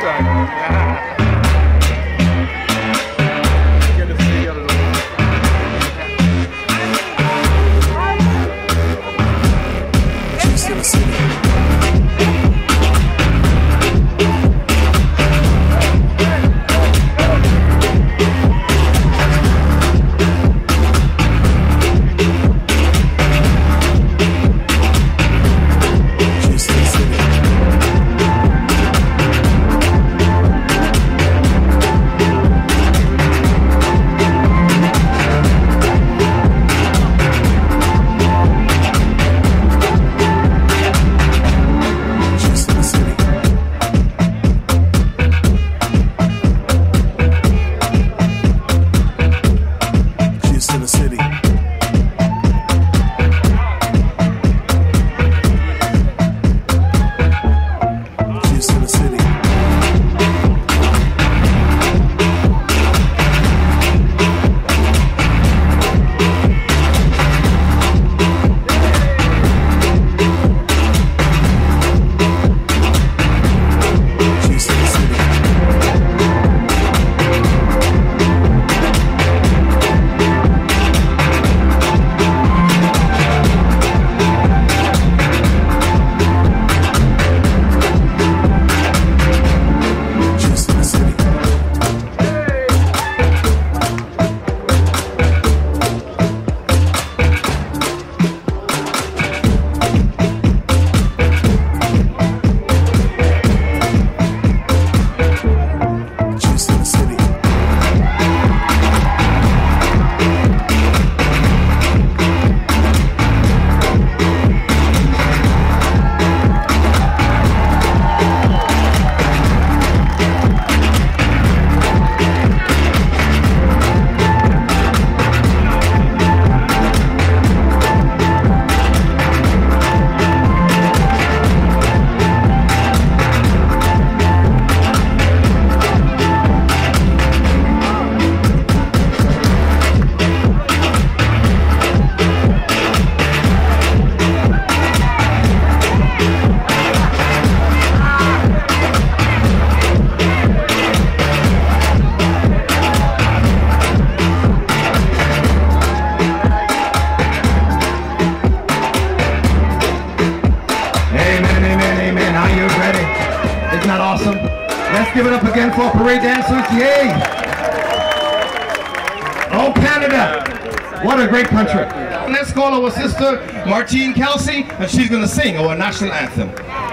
side. Get the city out of the way. Juice in the city. Give it up again for parade dancers, yay! Oh, Canada! What a great country. Let's call our sister, Martine Kelsey, and she's gonna sing our national anthem.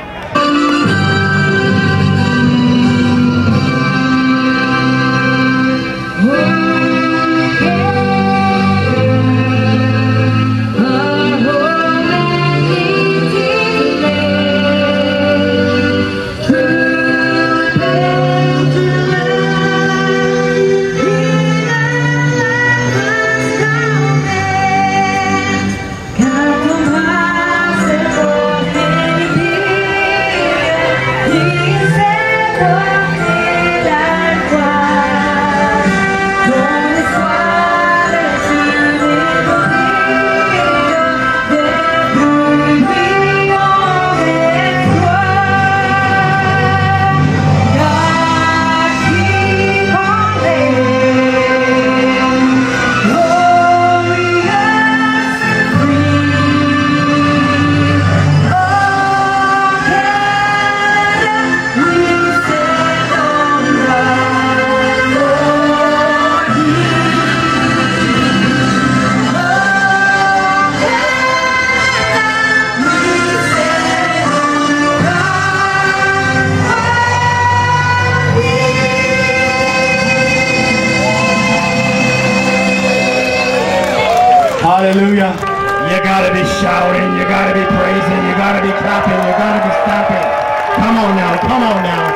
Hallelujah. You gotta be shouting, you gotta be praising, you gotta be clapping, you gotta be stamping. Come on now, come on now.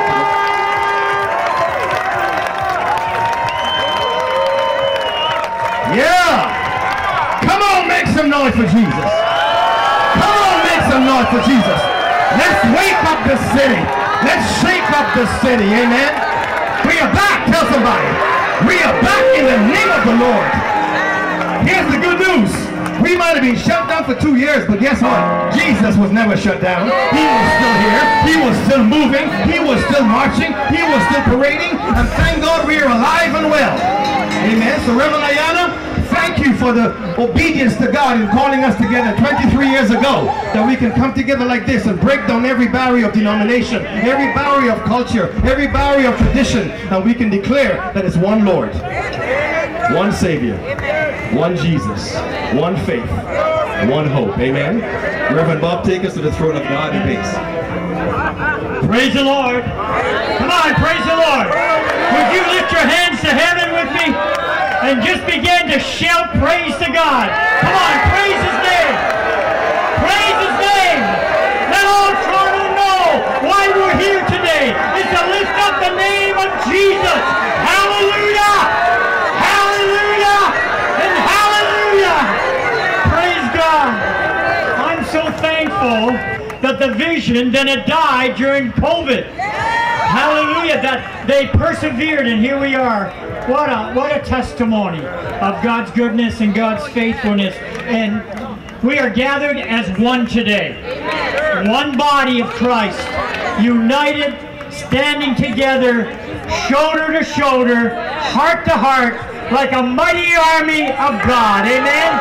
Yeah! Come on, make some noise for Jesus. Come on, make some noise for Jesus. Let's wake up the city. Let's shake up the city, amen? We are back, tell somebody. We are back in the name of the Lord. Here's the good news. We might have been shut down for 2 years, but guess what? Jesus was never shut down. He was still here. He was still moving. He was still marching. He was still parading. And thank God we are alive and well. Amen. So Reverend Ayana, thank you for the obedience to God in calling us together 23 years ago, that we can come together like this and break down every barrier of denomination, every barrier of culture, every barrier of tradition, and we can declare that it's one Lord, one Savior, one Jesus, one faith, one hope. Amen. Reverend Bob, take us to the throne of God in peace. Praise the Lord. Come on, praise the Lord. Would you lift your hands to heaven with me and just begin to shout praise to God? Come on, praise His name. Praise His name. Let all Toronto know why we're here today is to lift up the name of Jesus. Hallelujah. Hallelujah. And hallelujah. Praise God. I'm so thankful that the vision didn't die during COVID. Hallelujah, that they persevered, and here we are. What a testimony of God's goodness and God's faithfulness. And we are gathered as one today. One body of Christ, united, standing together, shoulder to shoulder, heart to heart, like a mighty army of God. Amen?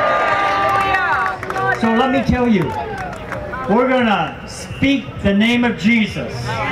So let me tell you, we're going to speak the name of Jesus.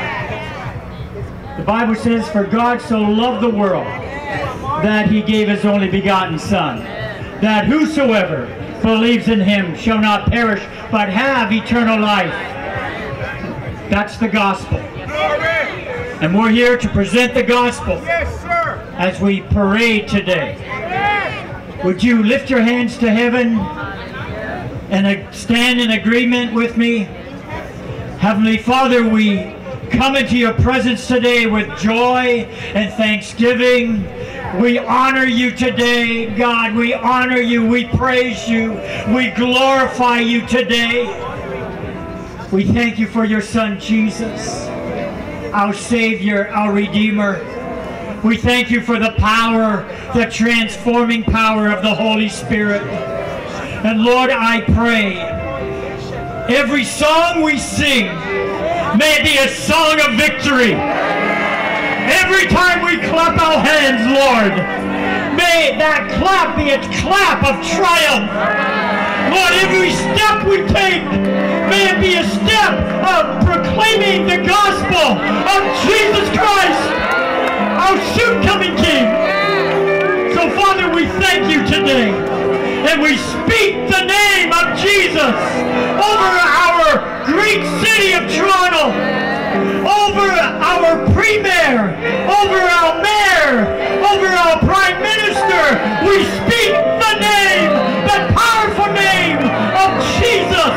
The Bible says, for God so loved the world that He gave His only begotten Son, that whosoever believes in Him shall not perish, but have eternal life. That's the gospel. And we're here to present the gospel as we parade today. Would you lift your hands to heaven and stand in agreement with me? Heavenly Father, we come into your presence today with joy and thanksgiving. We honor you today, God. We honor you. We praise you. We glorify you today. We thank you for your Son, Jesus, our Savior, our Redeemer. We thank you for the power, the transforming power of the Holy Spirit. And Lord, I pray, every song we sing may it be a song of victory. Every time we clap our hands, Lord, may that clap be a clap of triumph. Lord, every step we take, may it be a step of proclaiming the gospel of Jesus Christ, our soon-coming King. So, Father, we thank you today, and we speak the name of Jesus over our great city of Toronto, over our Premier, over our Mayor, over our Prime Minister. We speak the name, the powerful name of Jesus.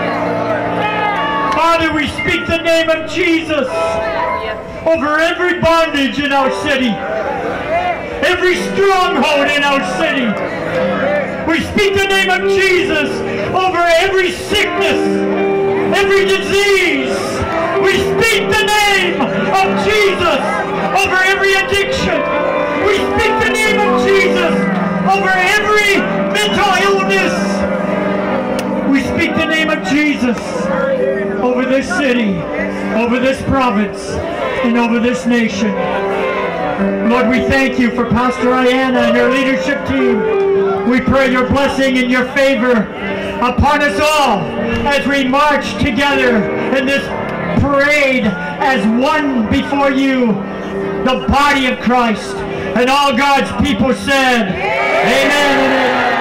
Father, we speak the name of Jesus over every bondage in our city, every stronghold in our city. We speak the name of Jesus over every sickness, every disease. We speak the name of Jesus over every addiction. We speak the name of Jesus over every mental illness. We speak the name of Jesus over this city, over this province, and over this nation. Lord, we thank you for Pastor Ayana and her leadership team. We pray your blessing and your favor upon us all as we march together in this parade as one before you, the body of Christ. And all God's people said, amen and amen.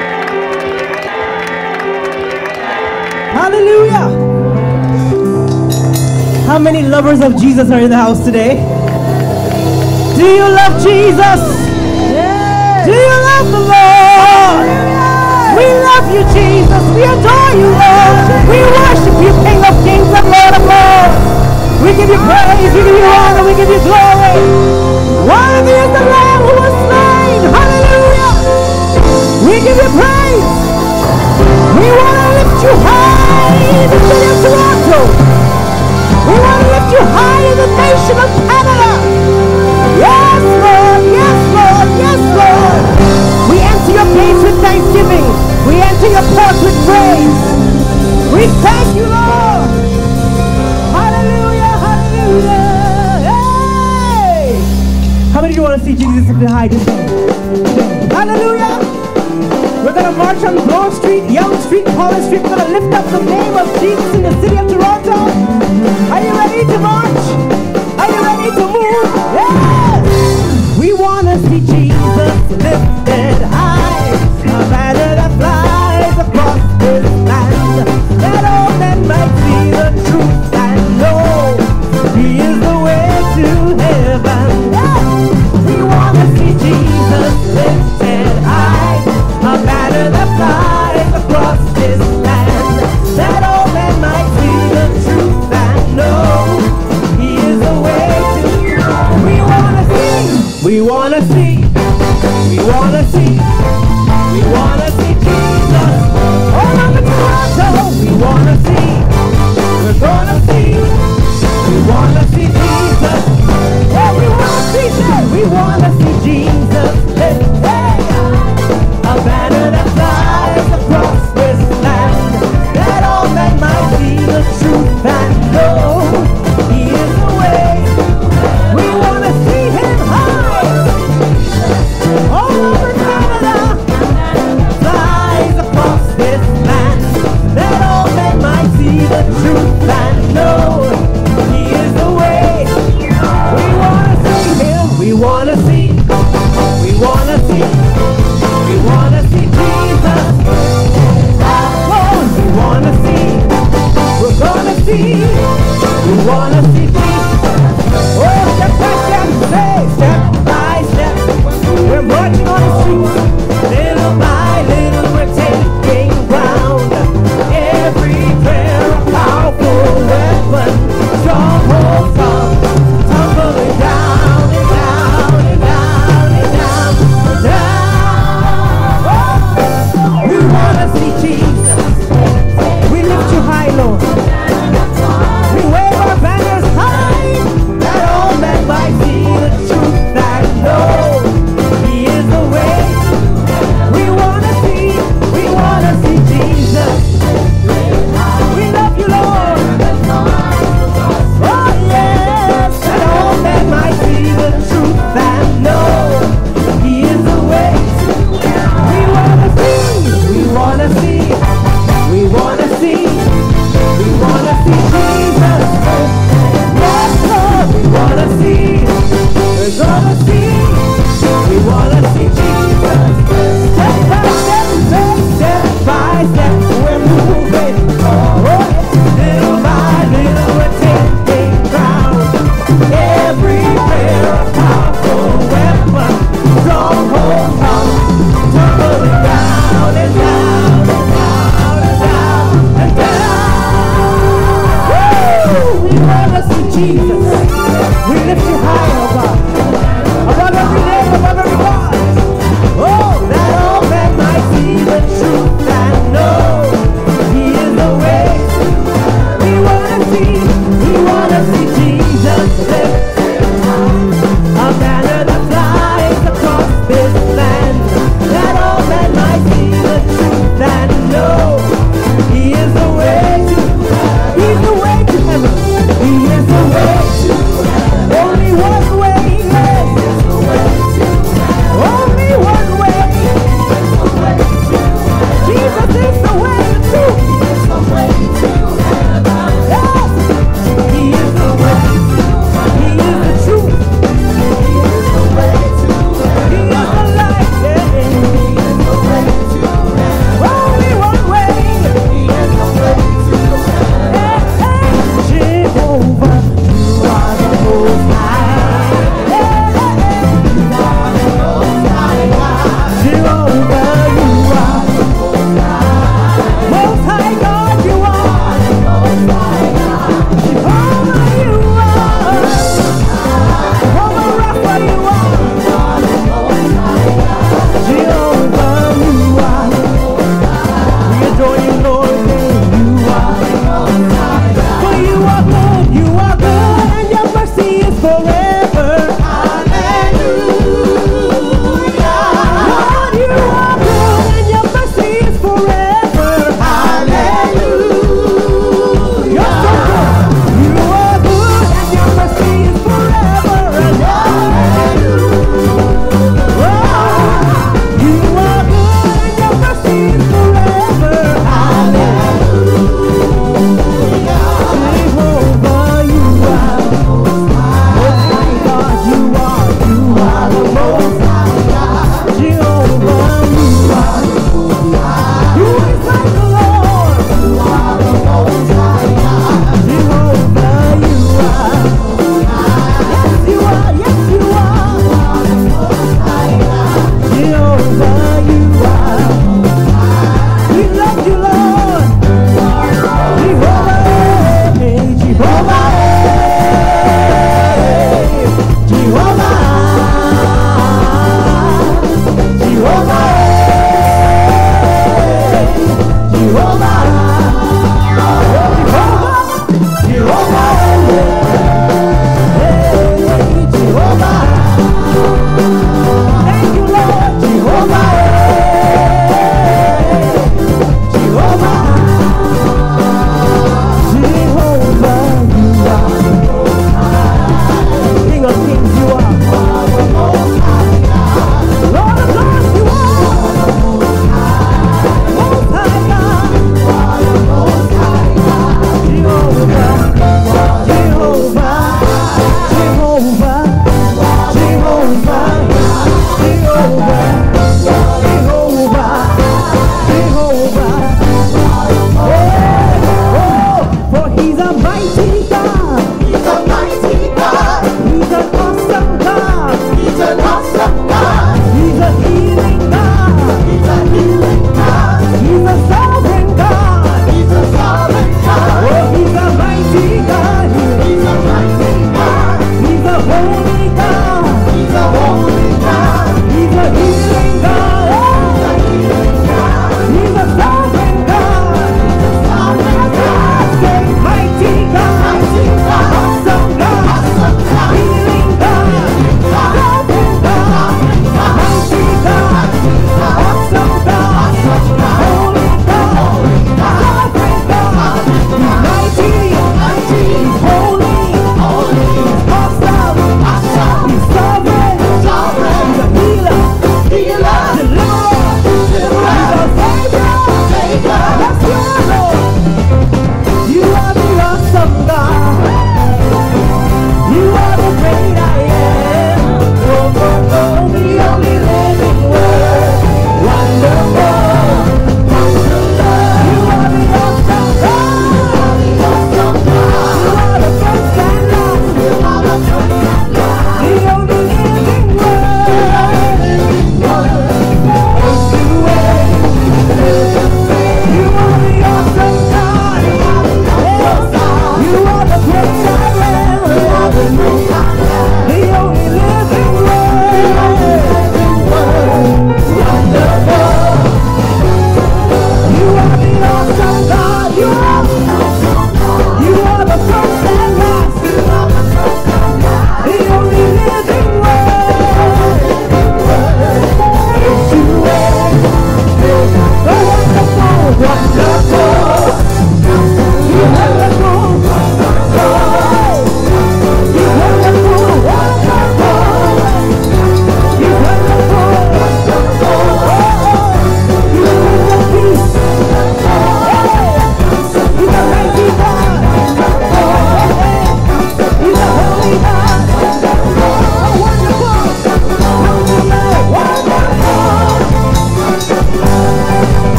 Hallelujah. How many lovers of Jesus are in the house today? Do you love Jesus? Do you love the Lord? We love you, Jesus. We adore you, Lord. We worship you, King of Kings and Lord of Lords. We give you praise, we give you honor, we give you glory. Worthy is the Lamb who was slain. Hallelujah. We give you praise. We want to lift you high in the city of Toronto. We want to lift you high in the nation of Canada. Yes, Lord. Yes, Lord. Yes, Lord. We enter your gates with thanksgiving. We see Jesus if you hide his head. Hallelujah. We're going to march on Bloor Street, Yonge Street, College Street. We're going to lift up the name of Jesus in the city of Toronto. Are you ready to march? Are you ready to move? Yes! We want to see Jesus lifted high, a banner that flies across this land, that all men might see the truth and know He is the way to heaven. Yes! We want to see Jesus lifted high, a banner that flies across this land, that all men might see the truth and know He is the way to. We wanna see, we wanna see, we wanna see, we wanna see Jesus all over Toronto. We wanna see, we're gonna see, we wanna see Jesus. Yeah, we wanna see that. We wanna see Jesus. Hey, hey. A banner that flies across this land, that all men might see the truth and know He is the way. We want to see Him high, all over Canada, flies across this land, that all men might see the truth and know He is the way. We want to see Him, we want to see, we want to see. We wanna see Jesus. Oh, we wanna see. We're gonna see. We wanna see Jesus. Oh, step by step, say step by step. We're marching on the streets, little by little. We're taking ground. Every prayer a powerful weapon. Strongholds are tumbling down and down and down and down and down. We wanna see Jesus. We lift you high, Lord. We wave our banners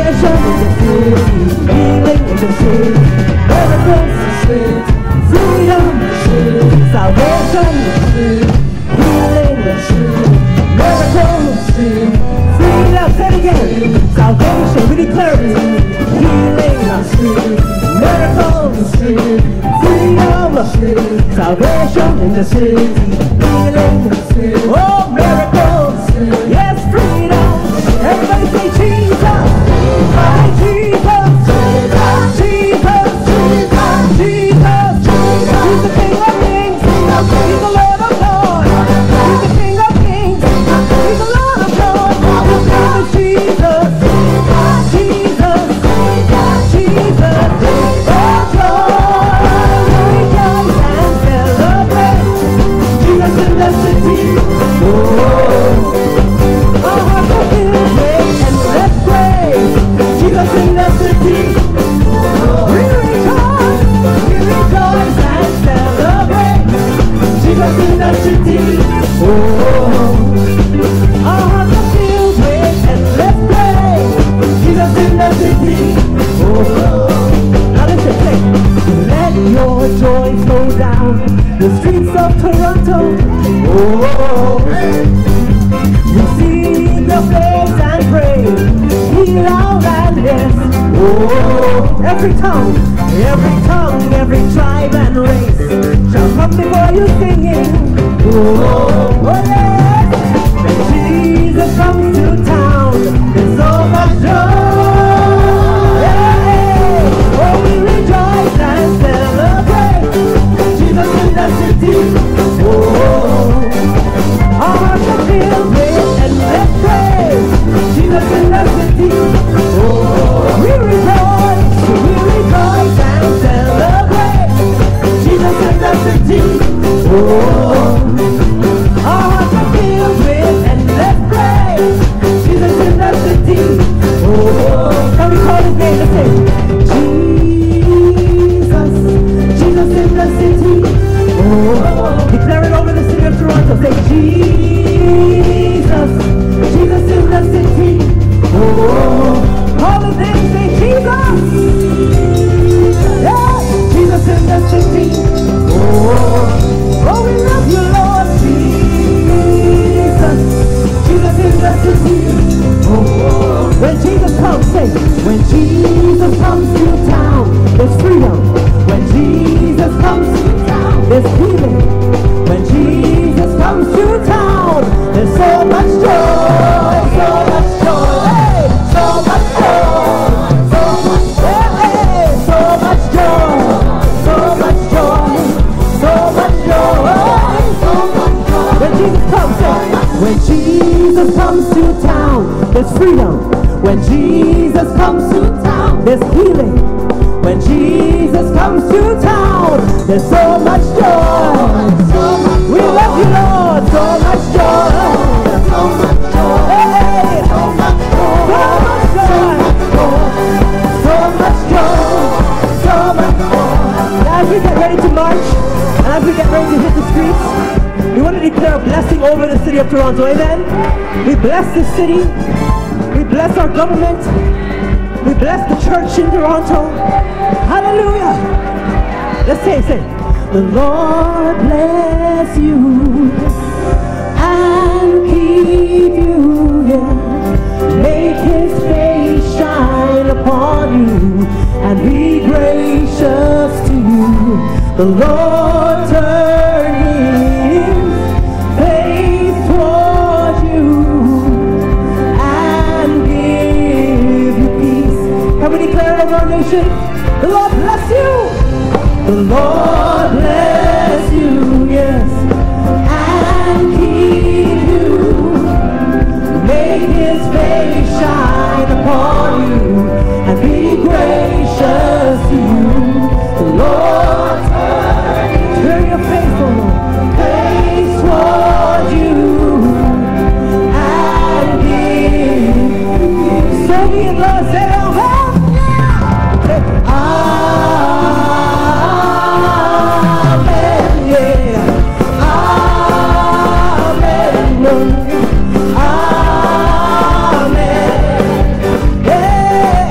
salvation in the city, healing in the city, miracles in the city, freedom in the city, salvation in the city, healing in the city, miracles in the city, freedom. Say it again. Salvation, we declare it. Healing in the city, miracles in the city, freedom, salvation in the city, healing in the city, oh miracles, yes freedom. Everybody say Jesus, my Jesus, Jesus, Jesus, Jesus, He's the King of Kings, He's the Lord of Lords, He's the King of Kings, He's the Lord of Lords. His name is Jesus, Jesus, Jesus. Oh joy, rejoice and celebrate. Jesus in the city. Oh, our hearts are filled with and let's praise. Jesus in the city. We rejoice and celebrate. Jesus in the city. Oh, our hearts are filled with and let's praise. Jesus in the city. Oh, now listen, say, let your joy flow down the streets of Toronto. Oh, we sing your praise and praise, heal our land, yes. Oh, every tongue, every tribe and race shall come before you singing. Oh, oh yes. When Jesus comes to town, there's so much joy. Yeah. Oh, we rejoice and celebrate. Jesus in the city. Oh, our hearts are filled with and let's praise. Jesus in the city. Oh, we rejoice and celebrate. Jesus in the city. Oh, our hearts are filled with and let's praise. Jesus in the city. Oh, can we call his name? Let's say Jesus, Jesus in the city. Oh, declare it over the city of Toronto. Say Jesus, Jesus in the city. Oh, call his name. Say Jesus. Yeah, Jesus in the city. Oh, we love you, Lord. Jesus, Jesus in the city. Oh, when Jesus comes, say, when Jesus comes to town, there's freedom. When Jesus comes to town, there's healing. When Jesus comes to town, there's so much joy, so much joy, hey, so much joy, so much joy, hey, so much joy, so much joy, so much joy, so much joy. When Jesus comes, say, when Jesus comes to town, there's freedom. When Jesus comes to town, there's healing. When Jesus comes to town, there's so much joy. We love you, Lord. So much joy. So much joy. Hey, so much joy. So much joy. So much joy. Now as we get ready to march, and as we get ready to hit the streets, we want to declare a blessing over the city of Toronto. Amen. We bless this city. We bless our government. We bless the church in Toronto. Hallelujah. Let's say, the Lord bless you and keep you, yeah. Make his face shine upon you and be gracious to you. The Lord turn his face toward you and give you peace. Can we declare over our nation? The Lord bless you. The Lord bless you, yes, and keep you. Make his face shine upon you and be gracious to you. The Lord turn your face, O Lord, face toward you and give. So be it, Lord, say it out loud. Amen. Yeah.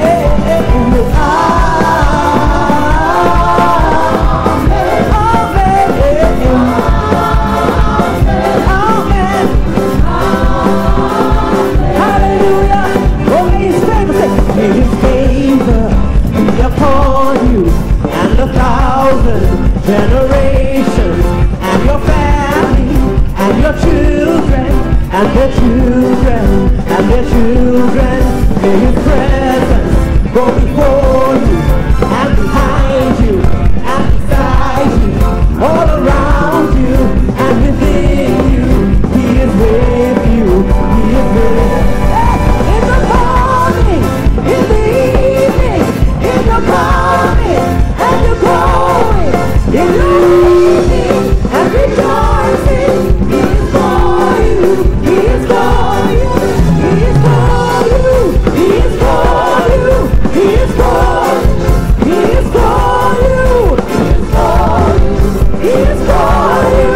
go before you, and behind you, and beside you, all around you, and within you. He is with you. He is with you. In the morning, in the evening, in the coming and the going, in the evening and rejoicing. He is for you. He is for you. He is for you. He is for you. He is for you. He is for you. He is for you. He is for you.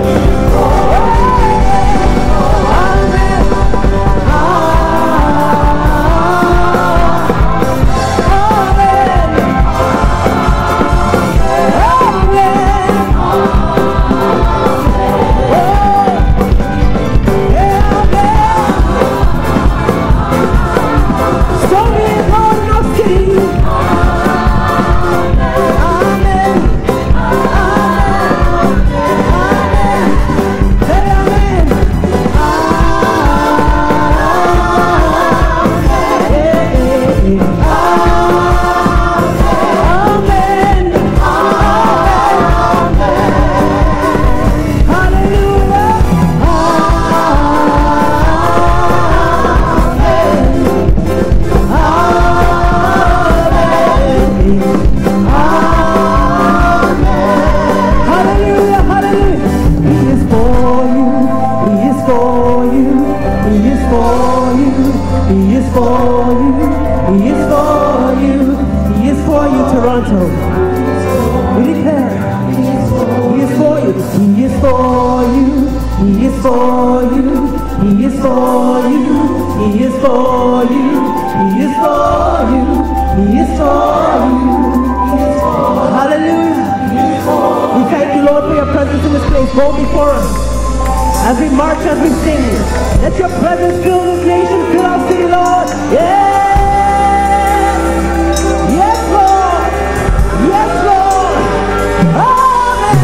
Amen. Go before us as we march, as we sing. Let your presence fill this nation, fill our city, Lord. Yes! Yes, Lord! Yes, Lord! Amen!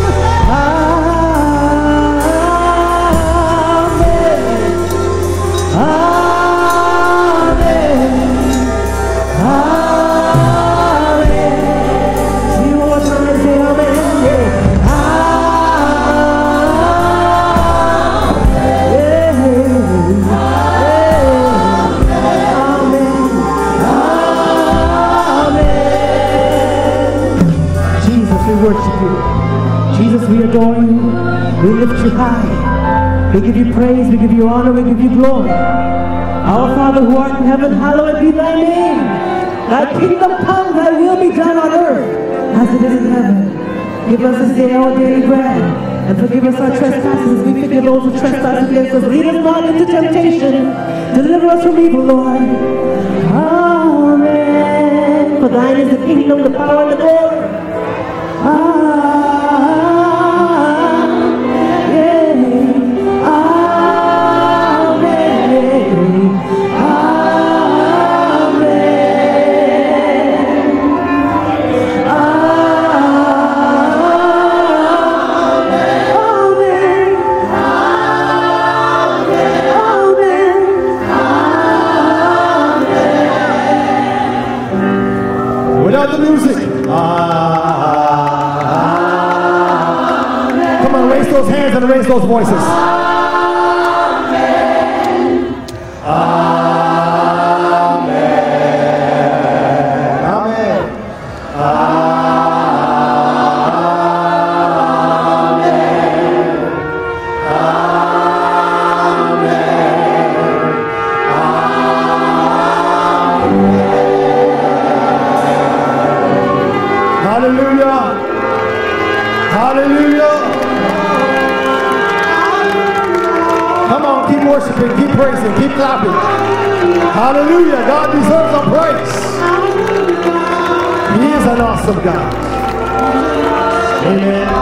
Amen! Amen! See you one more time, say amen. Yeah. Worship you. Jesus, we adore you. We lift you high. We give you praise. We give you honor. We give you glory. Our Father who art in heaven, hallowed be thy name. Thy kingdom come, thy will be done on earth as it is in heaven. Give us this day our daily bread, and forgive us our trespasses. We forgive those who trespass against us. Lead us not into temptation. Deliver us from evil, Lord. Amen. For thine is the kingdom, the power, and the glory. Without the music. Come on, raise those hands and raise those voices. Amen. Amen. Amen. Hallelujah. Hallelujah. Come on, keep worshiping, keep praising, keep clapping. Hallelujah. God deserves our praise. He is an awesome God. Amen.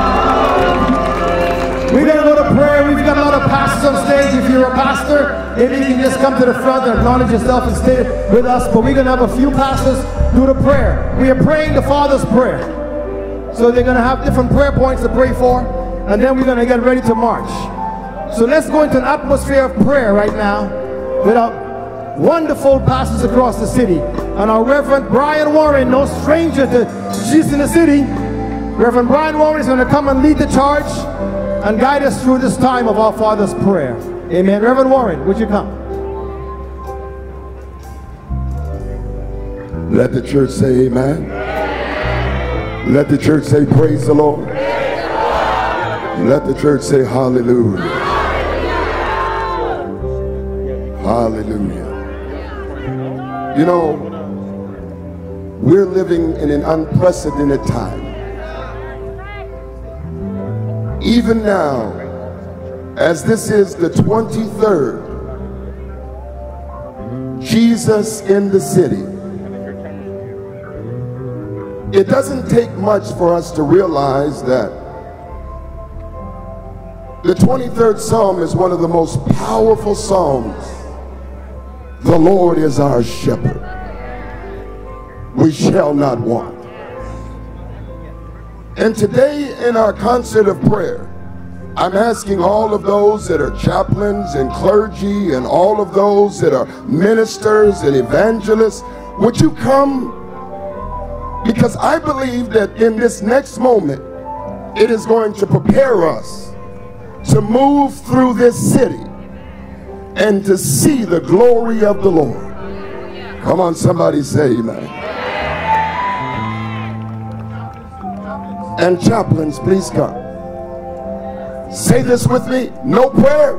We're going to go to prayer. We've got a lot of pastors on stage. If you're a pastor, maybe you can just come to the front and acknowledge yourself and stay with us. But we're going to have a few pastors do the prayer. We are praying the Father's prayer. So they're going to have different prayer points to pray for. And then we're going to get ready to march. So let's go into an atmosphere of prayer right now with our wonderful pastors across the city. And our Reverend Brian Warren, no stranger to Jesus in the City, Reverend Brian Warren is going to come and lead the charge and guide us through this time of our Father's prayer. Amen. Reverend Warren, would you come? Let the church say amen. Let the church say praise the Lord. Let the church say hallelujah. Hallelujah. You know, we're living in an unprecedented time. Even now, as this is the 23rd Jesus in the City, it doesn't take much for us to realize that the 23rd Psalm is one of the most powerful Psalms. The Lord is our shepherd. We shall not want. And today in our concert of prayer, I'm asking all of those that are chaplains and clergy and all of those that are ministers and evangelists, would you come? Because I believe that in this next moment, it is going to prepare us to move through this city and to see the glory of the Lord. Come on, somebody say amen. And chaplains, please come. Say this with me. No prayer,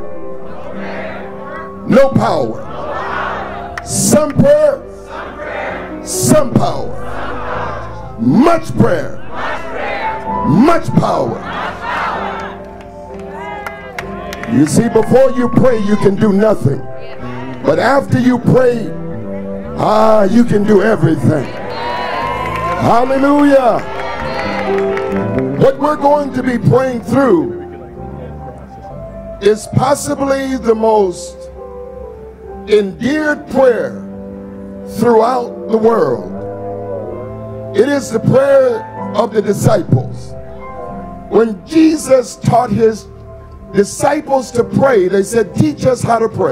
no power. Some prayer, some power. Much prayer, much power. You see, before you pray, you can do nothing. But after you pray, you can do everything. Hallelujah. What we're going to be praying through is possibly the most endeared prayer throughout the world. It is the prayer of the disciples. When Jesus taught his disciples to pray, they said, teach us how to pray.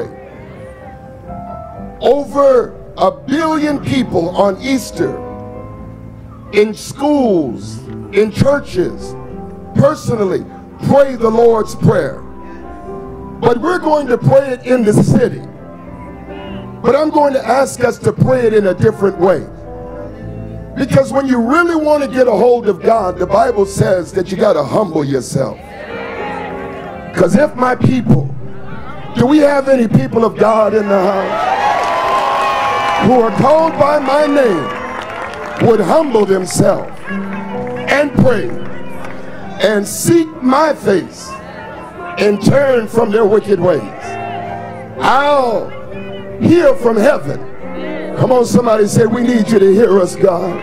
Over 1 billion people on Easter, in schools, in churches, personally pray the Lord's Prayer. But we're going to pray it in the city. But I'm going to ask us to pray it in a different way. Because when you really want to get a hold of God, the Bible says that you got to humble yourself. Because if my people, do we have any people of God in the house who are called by my name, would humble themselves and pray and seek my face and turn from their wicked ways, I'll hear from heaven. Come on, somebody say, we need you to hear us, God.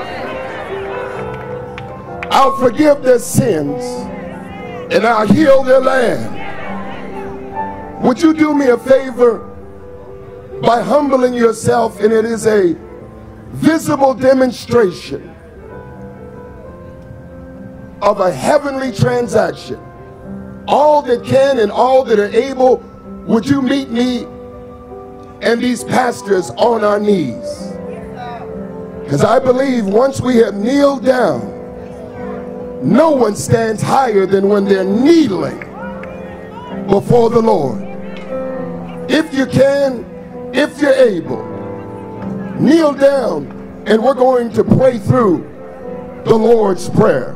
I'll forgive their sins and I'll heal their land. Would you do me a favor by humbling yourself? And it is a visible demonstration of a heavenly transaction. All that can and all that are able, would you meet me and these pastors on our knees? Because I believe once we have kneeled down, no one stands higher than when they're kneeling before the Lord. If you can, if you're able, kneel down and we're going to pray through the Lord's Prayer.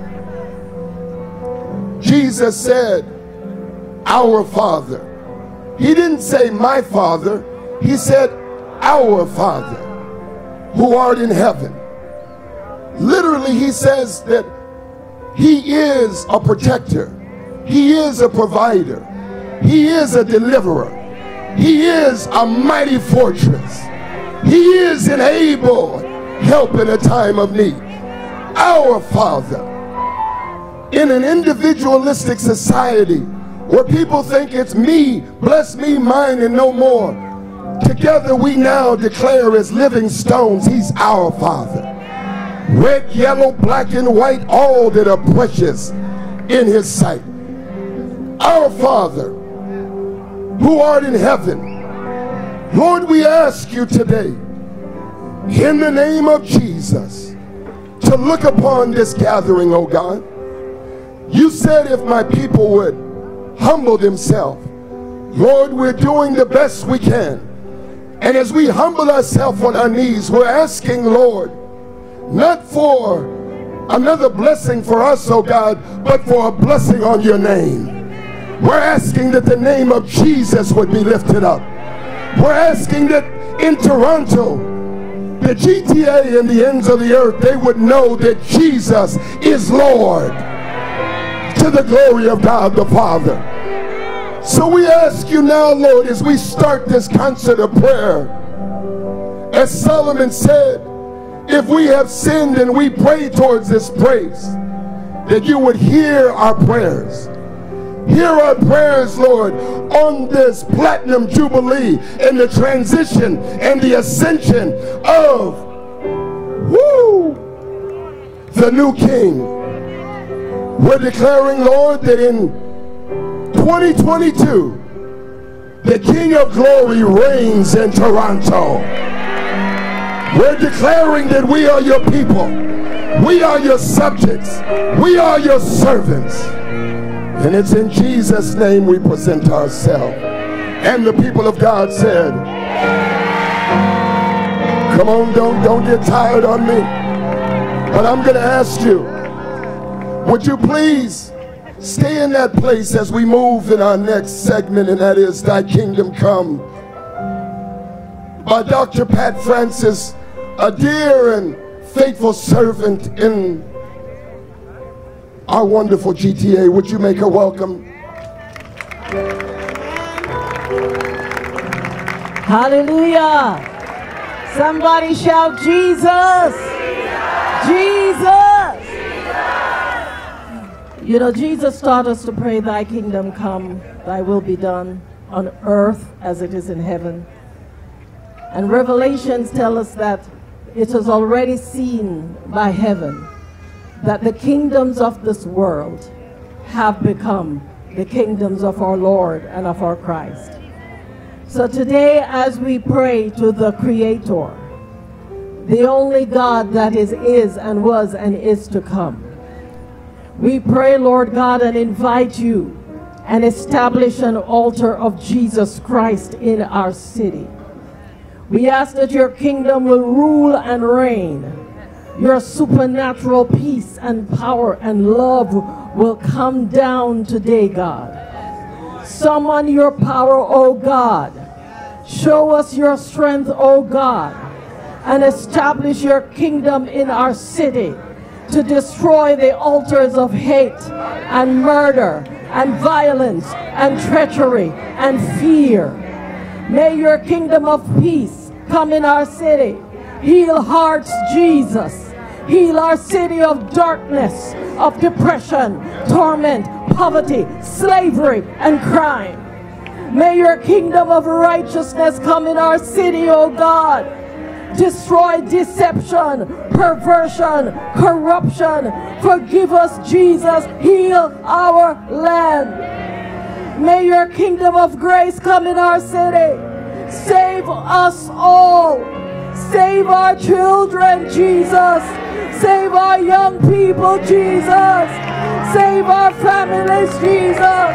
Jesus said, our Father. He didn't say my Father. He said, our Father, who art in heaven. Literally, he says that he is a protector. He is a provider. He is a deliverer. He is a mighty fortress. He is an able help in a time of need. Our Father. In an individualistic society where people think it's me, bless me, mine, and no more, together we now declare as living stones, he's our Father. Red, yellow, black, and white, all that are precious in his sight. Our Father, who art in heaven, Lord, we ask you today in the name of Jesus to look upon this gathering, oh God. You said if my people would humble themselves, Lord, we're doing the best we can. And as we humble ourselves on our knees, we're asking, Lord, not for another blessing for us, oh God, but for a blessing on your name. We're asking that the name of Jesus would be lifted up. We're asking that in Toronto, the GTA and the ends of the earth, they would know that Jesus is Lord, to the glory of God the Father. So we ask you now, Lord, as we start this concert of prayer, as Solomon said, if we have sinned and we pray towards this place, that you would hear our prayers. Hear our prayers, Lord, on this platinum jubilee and the transition and the ascension of the new King. We're declaring, Lord, that in 2022, the King of Glory reigns in Toronto. We're declaring that we are your people. We are your subjects. We are your servants. And it's in Jesus' name we present ourselves. And the people of God said, come on, don't get tired on me. But I'm going to ask you, would you please stay in that place as we move in our next segment, and that is Thy Kingdom Come, by Dr. Pat Francis, a dear and faithful servant in our wonderful GTA. Would you make her welcome? Hallelujah. Somebody shout Jesus. Jesus. You know, Jesus taught us to pray, Thy kingdom come, Thy will be done on earth as it is in heaven. And Revelations tell us that it is already seen by heaven that the kingdoms of this world have become the kingdoms of our Lord and of our Christ. So today, as we pray to the Creator, the only God that is and was and is to come, we pray, Lord God, and invite you and establish an altar of Jesus Christ in our city. We ask that your kingdom will rule and reign. Your supernatural peace and power and love will come down today, God. Summon your power, O God. Show us your strength, O God, and establish your kingdom in our city to destroy the altars of hate and murder and violence and treachery and fear. May your kingdom of peace come in our city. Heal hearts, Jesus. Heal our city of darkness, of depression, torment, poverty, slavery, and crime. May your kingdom of righteousness come in our city, O God. Destroy deception, perversion, corruption. Forgive us, Jesus. Heal our land. May your kingdom of grace come in our city. Save us all. Save our children, Jesus. Save our young people, Jesus. Save our families, Jesus.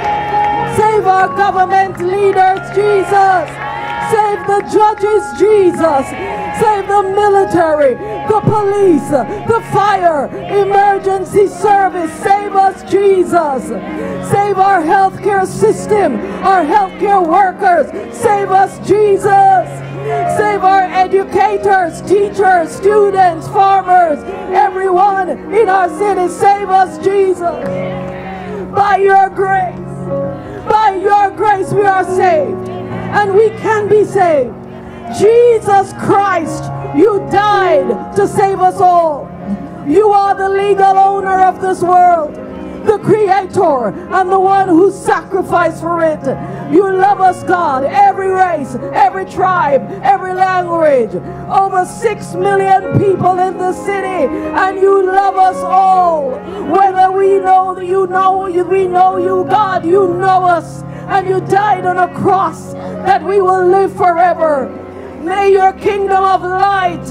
Save our government leaders, Jesus. Save the judges, Jesus. Save the military, the police, the fire, emergency service. Save us, Jesus. Save our healthcare system, our healthcare workers. Save us, Jesus. Save our educators, teachers, students, farmers, everyone in our city. Save us, Jesus. By your grace we are saved, and we can be saved. Jesus Christ, you died to save us all. You are the legal owner of this world, the creator and the one who sacrificed for it. You love us, God, every race, every tribe, every language, over 6 million people in the city, and you love us all. Whether we know you, we know you, God, you know us, and you died on a cross that we will live forever. May your kingdom of light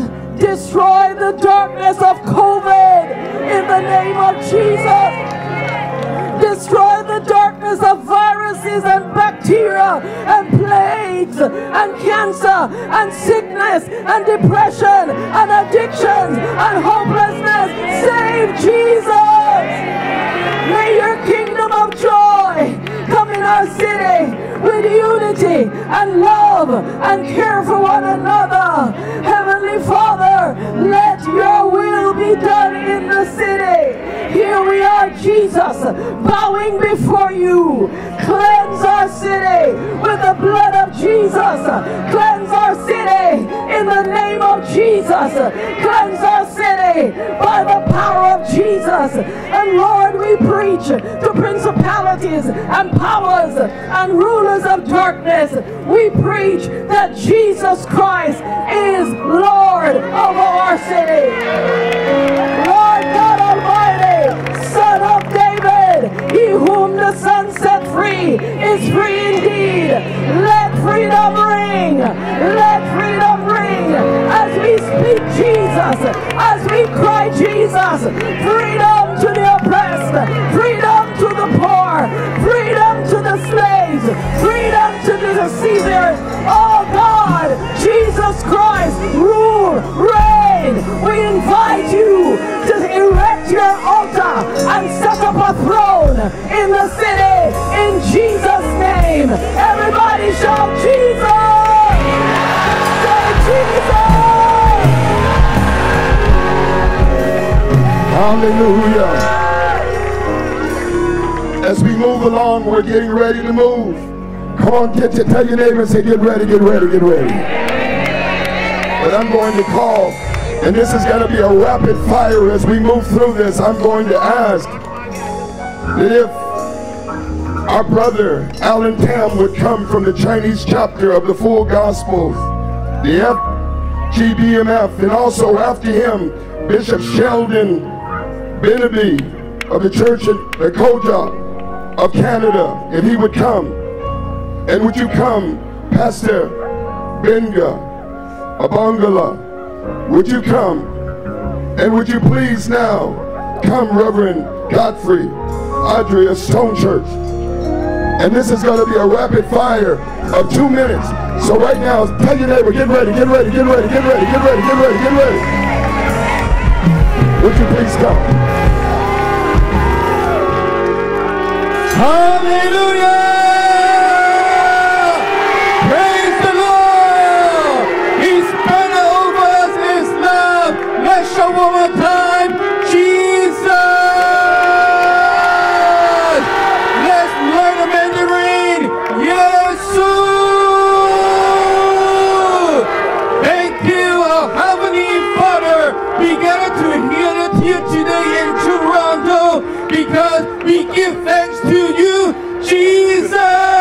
Destroy the darkness of COVID in the name of Jesus. Destroy the darkness of viruses and bacteria and plagues and cancer and sickness and depression and addictions and hopelessness. Save Jesus. May your kingdom of joy come in our city with unity and love and care for one another. Heavenly Father, let your will be done in the city. Here we are, Jesus, bowing before you. Cleanse our city with the blood of Jesus. Cleanse our city in the name of Jesus. Cleanse our city by the power of Jesus. And Lord, we preach to principalities and powers and rulers of darkness. We preach that Jesus Christ is Lord of our city. Lord God Almighty, Son of David, he whom the Son set free is free indeed. Let freedom ring. Let freedom ring as we speak Jesus, as we cry Jesus. Freedom to the oppressed, freedom to the poor, freedom to the slaves, freedom to the deceivers. Oh God, Jesus Christ, rule, reign. We invite you to erect your altar and set up a throne in the city in Jesus' name. Everybody shout Jesus! Say Jesus! Hallelujah. As we move along, we're getting ready to move. Come on, tell your neighbor and say, get ready, get ready, get ready. But I'm going to call, and this is going to be a rapid fire as we move through this. I'm going to ask that if our brother Alan Tam would come from the Chinese chapter of the Full Gospel, the FGBMF, and also after him, Bishop Sheldon Benaby of the Church in Dakota of Canada, if he would come. And would you come, Pastor Benga Abangala? Would you come? And would you please now come, Reverend Godfrey Adria Stone Church? And this is going to be a rapid fire of 2 minutes. So right now, tell your neighbor, get ready, get ready, get ready, get ready, get ready, get ready, get ready. Would you please come? Hallelujah! Praise the Lord! He's spread over us His love. Let's show one more time, Jesus! Let's learn the Mandarin. Yesu! Thank you, our Heavenly Father. We gather to hear it here today in Toronto because we give thanks to you, Jesus!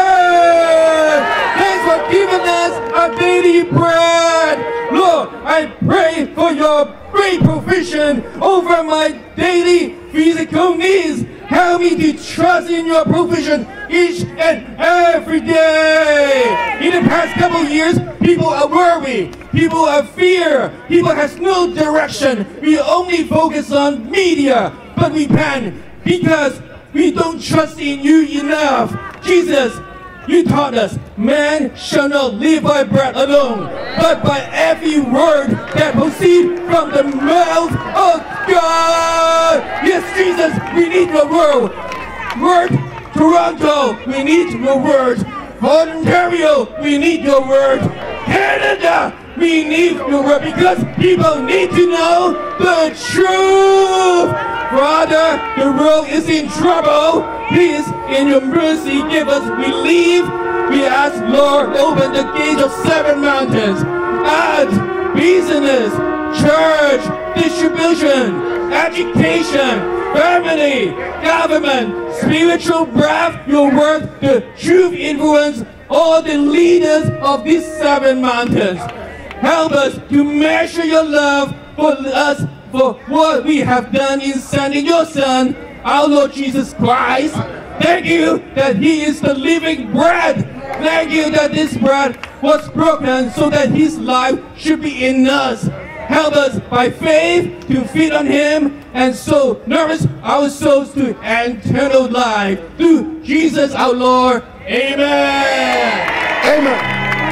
Thanks for giving us our daily bread. Lord, I pray for your great provision over my daily physical needs. Help me to trust in your provision each and every day. In the past couple of years, people are worried, people are fear, people has no direction. We only focus on media, but we panic because we don't trust in you enough. Jesus, you taught us, man shall not live by bread alone, but by every word that proceeds from the mouth of God. Yes, Jesus, we need your word. Toronto, we need your word. Ontario, we need your word. Canada, we need your word because people need to know the truth. Father, the world is in trouble. Please, in your mercy, give us relief. We ask, Lord, open the gates of 7 mountains. Add business, church, distribution, education, family, government, spiritual breath, your word, the truth influence all the leaders of these 7 mountains. Help us to measure your love for us, for what we have done in sending your Son, our Lord Jesus Christ. Thank you that He is the living bread. Thank you that this bread was broken so that His life should be in us. Help us by faith to feed on him and so nourish our souls to eternal life. Through Jesus our Lord. Amen. Amen.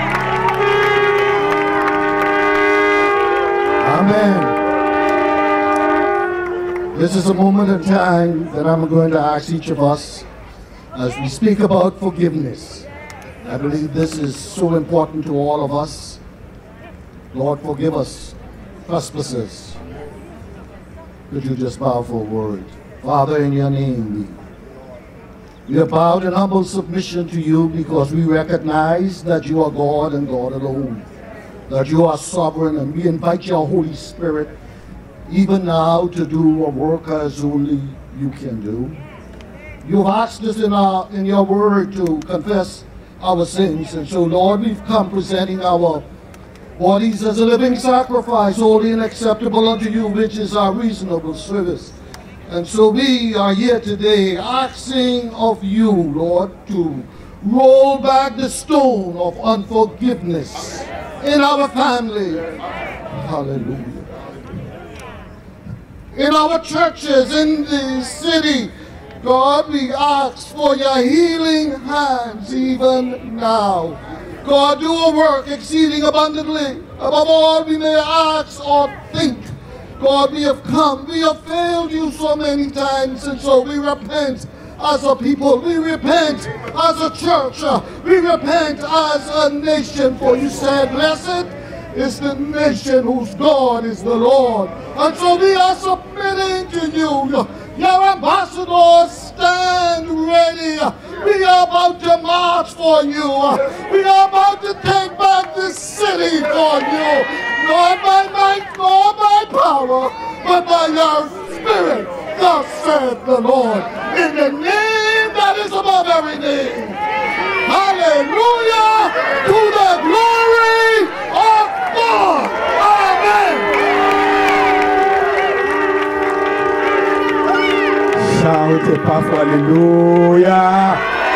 Amen. This is a moment in time that I'm going to ask each of us as we speak about forgiveness. I believe this is so important to all of us. Lord, forgive us trespasses. Could you just bow for a word? Father, in your name, we are bowed in humble submission to you because we recognize that you are God and God alone, that you are sovereign, and we invite your Holy Spirit even now to do a work as only you can do. You've asked us in your word to confess our sins, and so, Lord, we've come presenting our bodies as a living sacrifice, holy and acceptable unto you, which is our reasonable service. And so we are here today asking of you, Lord, to roll back the stone of unforgiveness in our family. Hallelujah. In our churches, in the city, God, we ask for your healing hands even now. God, do a work exceeding abundantly above all we may ask or think. God, we have come, we have failed you so many times, and so we repent as a people, we repent as a church, we repent as a nation, for you said, blessed is the nation whose God is the Lord. And so we are submitting to you. Your ambassadors, stand ready. We are about to march for you. We are about to take back this city for you. Not by might, nor by power, but by your spirit, thus saith the Lord. In the name that is above every name. Hallelujah to the glory of God. Amen. Shout a powerful hallelujah.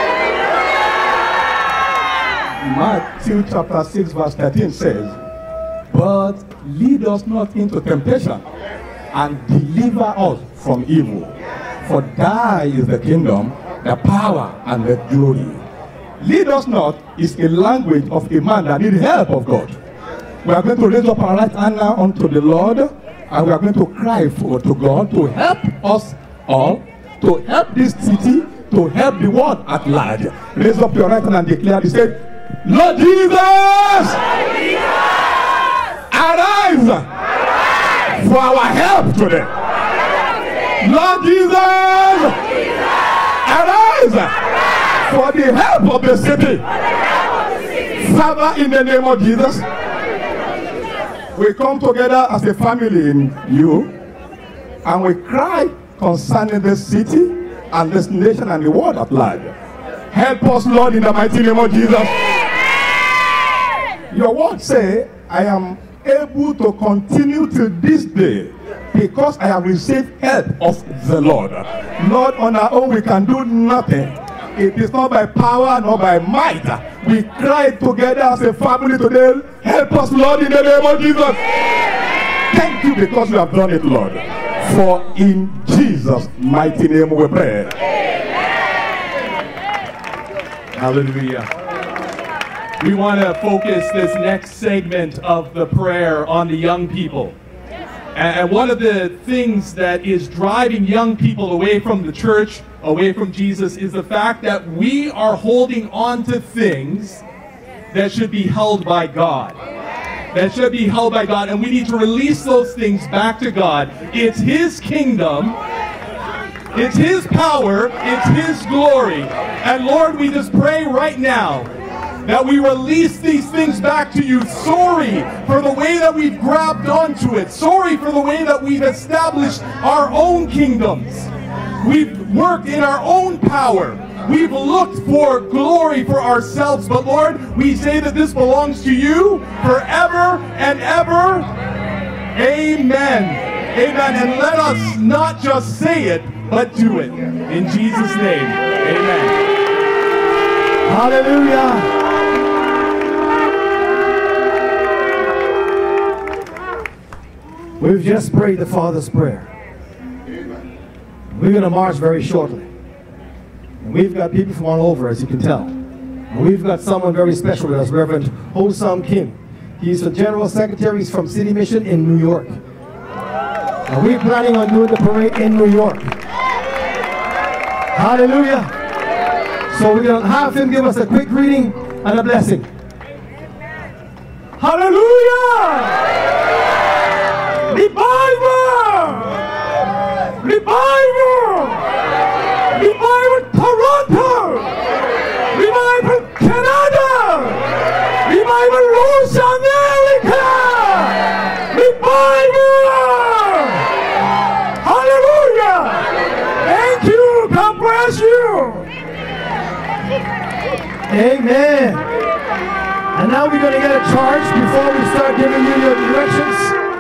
Matthew chapter 6 verse 13 says, but lead us not into temptation, and deliver us from evil. For thy is the kingdom, the power, and the glory. Lead us not is a language of a man that needs help of God. We are going to raise up our right hand now unto the Lord, and we are going to cry to God to help us all, to help this city, to help the world at large. Raise up your right hand and declare this. Say, Lord Jesus, arise for our help today. Lord Jesus, arise for the help of the city. Father, in the name of Jesus, we come together as a family in you, and we cry concerning this city and this nation and the world at large. Help us, Lord, in the mighty name of Jesus. Your word say, I am able to continue to this day because I have received help of the Lord. Lord, on our own we can do nothing. It is not by power nor by might. We cry together as a family today. Help us, Lord, in the name of Jesus. Thank you because you have done it, Lord. For in Jesus' mighty name we pray. Hallelujah. We want to focus this next segment of the prayer on the young people. And one of the things that is driving young people away from the church, away from Jesus, is the fact that we are holding on to things that should be held by God. That should be held by God, and we need to release those things back to God. It's His kingdom, it's His power, it's His glory. And Lord, we just pray right now that we release these things back to you. Sorry for the way that we've grabbed onto it. Sorry for the way that we've established our own kingdoms. We've worked in our own power. We've looked for glory for ourselves. But Lord, we say that this belongs to you forever and ever. Amen. Amen. And let us not just say it, but do it. In Jesus' name. Amen. We've just prayed the Father's Prayer. We're going to march very shortly. And we've got people from all over, as you can tell. And we've got someone very special with us, Reverend Ho-Sam Kim. He's the General Secretary. He's from City Mission in New York. And we're planning on doing the parade in New York. Hallelujah. So we're going to have him give us a quick reading and a blessing. Hallelujah! Revival! Revival! Revival Toronto! Revival Canada! Revival North America! Revival! Hallelujah! Thank you! God bless you! Amen! And now we're going to get a charge before we start giving you your directions.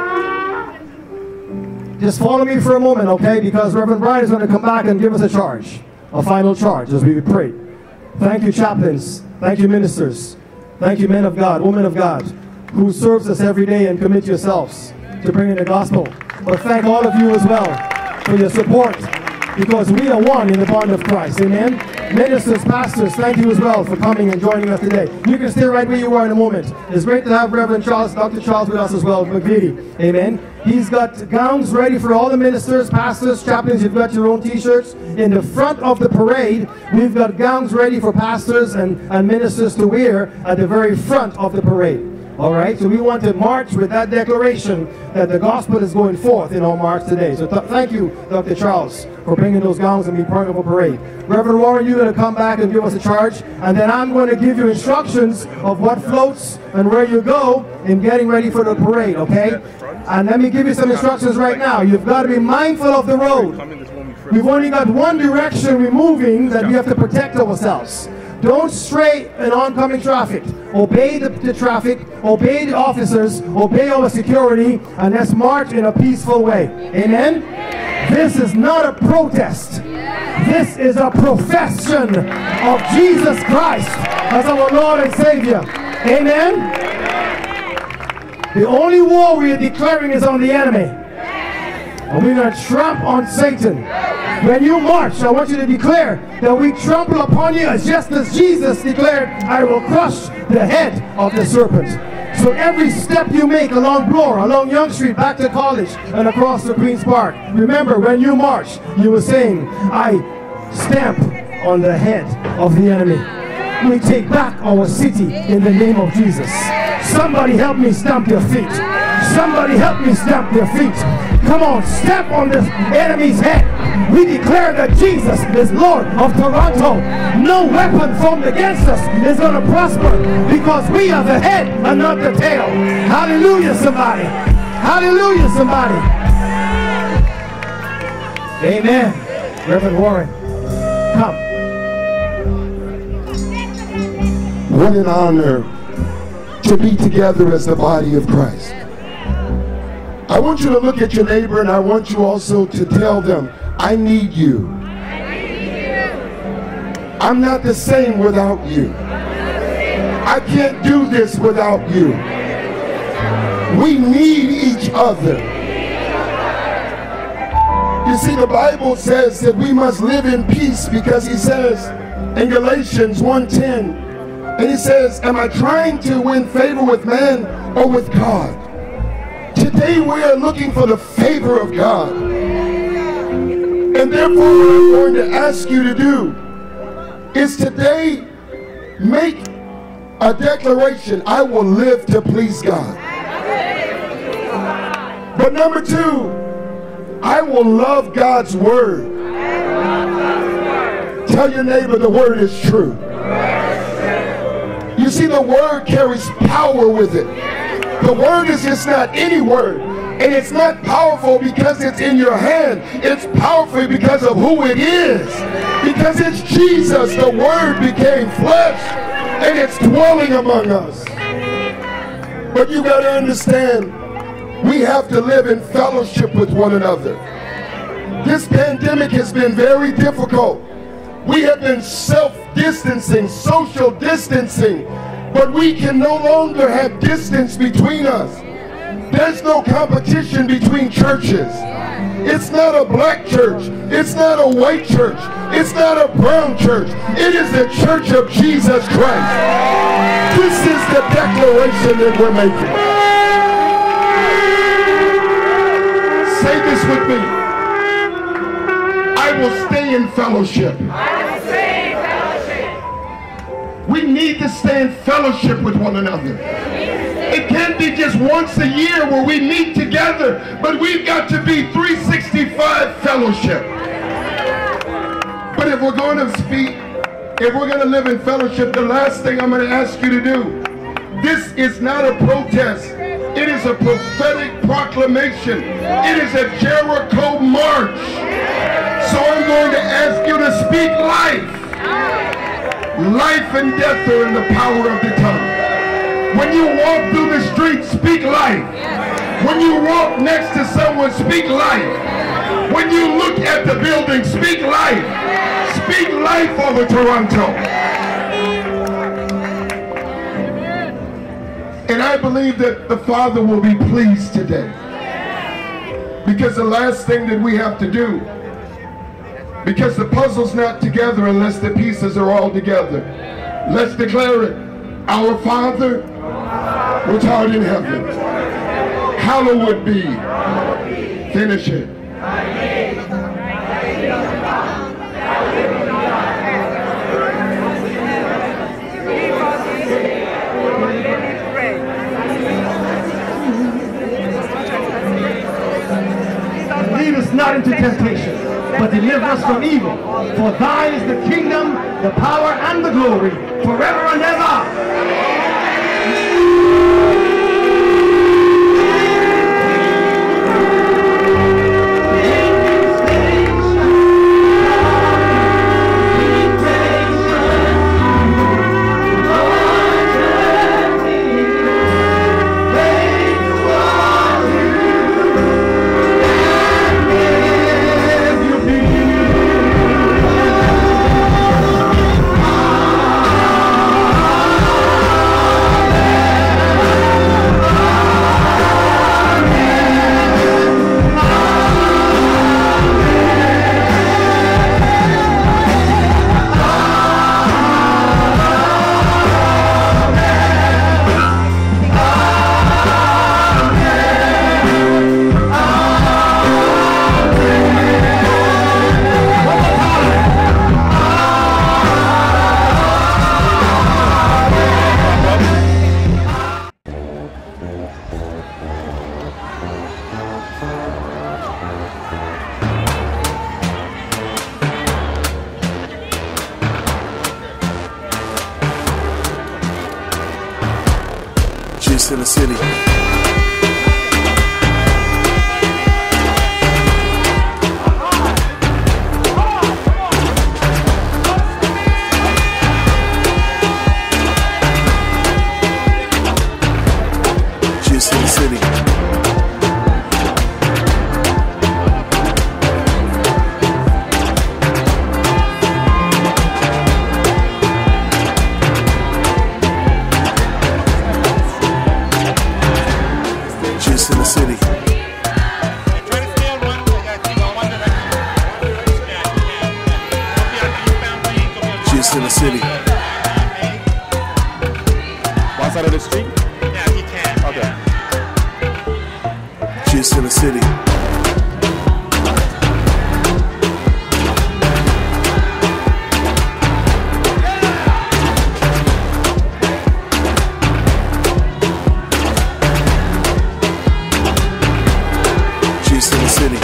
Just follow me for a moment, okay? Because Reverend Brian is going to come back and give us a charge, a final charge as we pray. Thank you, chaplains. Thank you, ministers. Thank you, men of God, women of God, who serves us every day and commit yourselves to bringing the gospel. But thank all of you as well for your support, because we are one in the bond of Christ. Amen? Ministers, pastors, thank you as well for coming and joining us today. You can stay right where you are in a moment. It's great to have Reverend Charles, Dr. Charles with us as well, McVitie. Amen. He's got gowns ready for all the ministers, pastors, chaplains. You've got your own t-shirts. In the front of the parade, we've got gowns ready for pastors and ministers to wear at the very front of the parade. All right, so we want to march with that declaration that the gospel is going forth in our march today. So thank you, Dr. Charles, for bringing those gowns and being part of a parade. Reverend Warren, you're going to come back and give us a charge, and then I'm going to give you instructions of what floats and where you go in getting ready for the parade, okay? And let me give you some instructions right now. You've got to be mindful of the road. We've only got one direction we're moving that we have to protect ourselves. Don't stray in oncoming traffic. Obey the traffic, obey the officers, obey our security, and let's march in a peaceful way. Amen? This is not a protest. This is a profession of Jesus Christ as our Lord and Savior. Amen? The only war we are declaring is on the enemy. And we're going to tramp on Satan. When you march, I want you to declare that we trample upon you as just as Jesus declared, I will crush the head of the serpent. So every step you make along Bloor, along Yonge Street, back to college, and across the Queen's Park, remember when you march, you were saying, I stamp on the head of the enemy. We take back our city in the name of Jesus. Somebody help me stamp their feet. Somebody help me stamp their feet. Come on, step on this enemy's head. We declare that Jesus is Lord of Toronto. No weapon formed against us is going to prosper because we are the head and not the tail. Hallelujah, somebody. Hallelujah, somebody. Amen. Reverend Warren, come. What an honor to be together as the body of Christ. I want you to look at your neighbor, and I want you also to tell them, I need you. I'm not the same without you. I can't do this without you. We need each other. You see, the Bible says that we must live in peace, because he says in Galatians 1:10, and he says, am I trying to win favor with man or with God? Today we are looking for the favor of God. And therefore what I'm going to ask you to do is today make a declaration, I will live to please God. But number two, I will love God's word. Tell your neighbor the word is true. You see, the word carries power with it. The word is just not any word. And it's not powerful because it's in your hand. It's powerful because of who it is. Because it's Jesus. The word became flesh and it's dwelling among us. But you got to understand, we have to live in fellowship with one another. This pandemic has been very difficult. We have been self-distancing, social distancing, but we can no longer have distance between us. There's no competition between churches. It's not a black church. It's not a white church. It's not a brown church. It is the church of Jesus Christ. This is the declaration that we're making. Say this with me. I will stay in fellowship. We need to stay in fellowship with one another. It can't be just once a year where we meet together, but we've got to be 365 fellowship. But if we're going to speak, if we're going to live in fellowship, the last thing I'm going to ask you to do, this is not a protest. It is a prophetic proclamation. It is a Jericho march. So I'm going to ask you to speak life. Life and death are in the power of the tongue. When you walk through the street, speak life. When you walk next to someone, speak life. When you look at the building, speak life. Speak life over Toronto. And I believe that the Father will be pleased today. Because the last thing that we have to do, because the puzzle's not together unless the pieces are all together. Let's declare it. Our Father, which art in heaven, hallowed be. Finish it. Lead us not into temptation, but deliver us from evil. For thine is the kingdom, the power, and the glory, forever and ever. In the city. Juice in the city. Juice in the city. Juice in the city. One side of the street? Yeah, he can. Okay. Juice in the city. Juice in the city.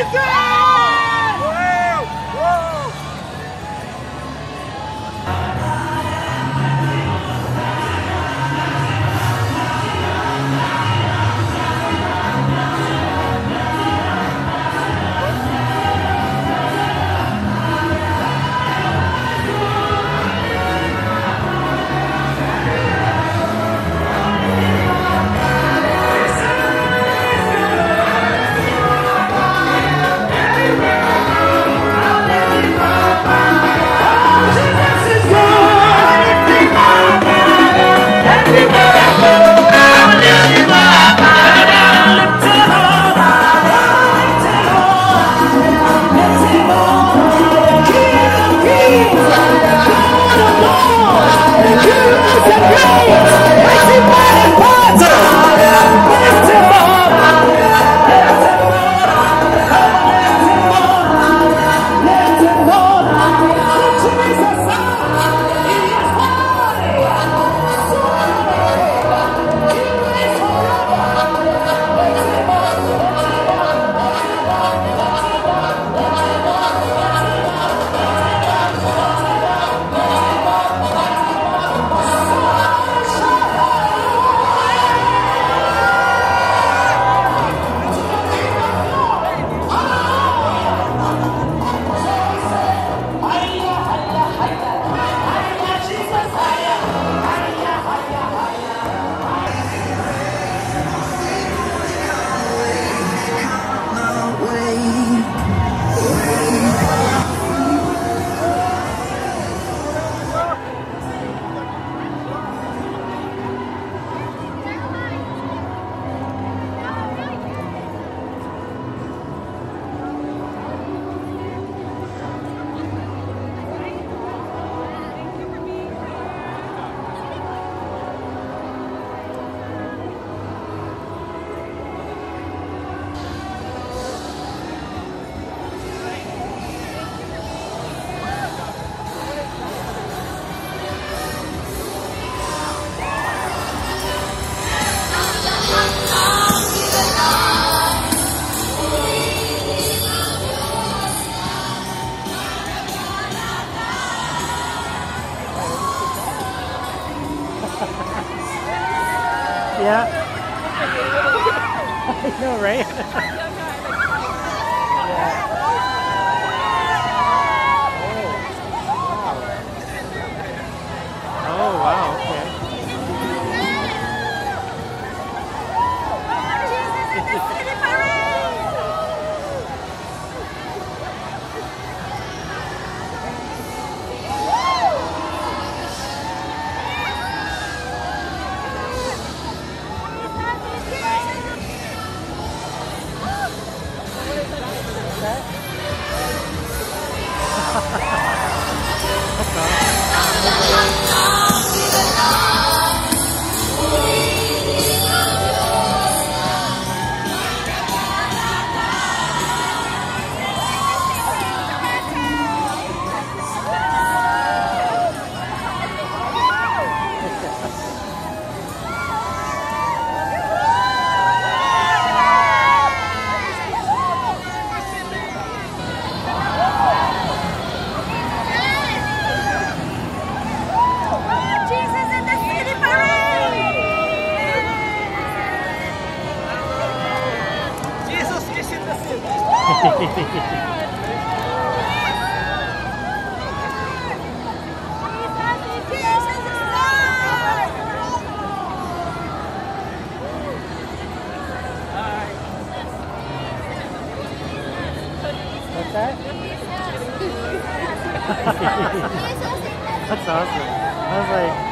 Yeah. I know, right? Yeah. Oh, wow, okay. What's that? That's awesome. I was like,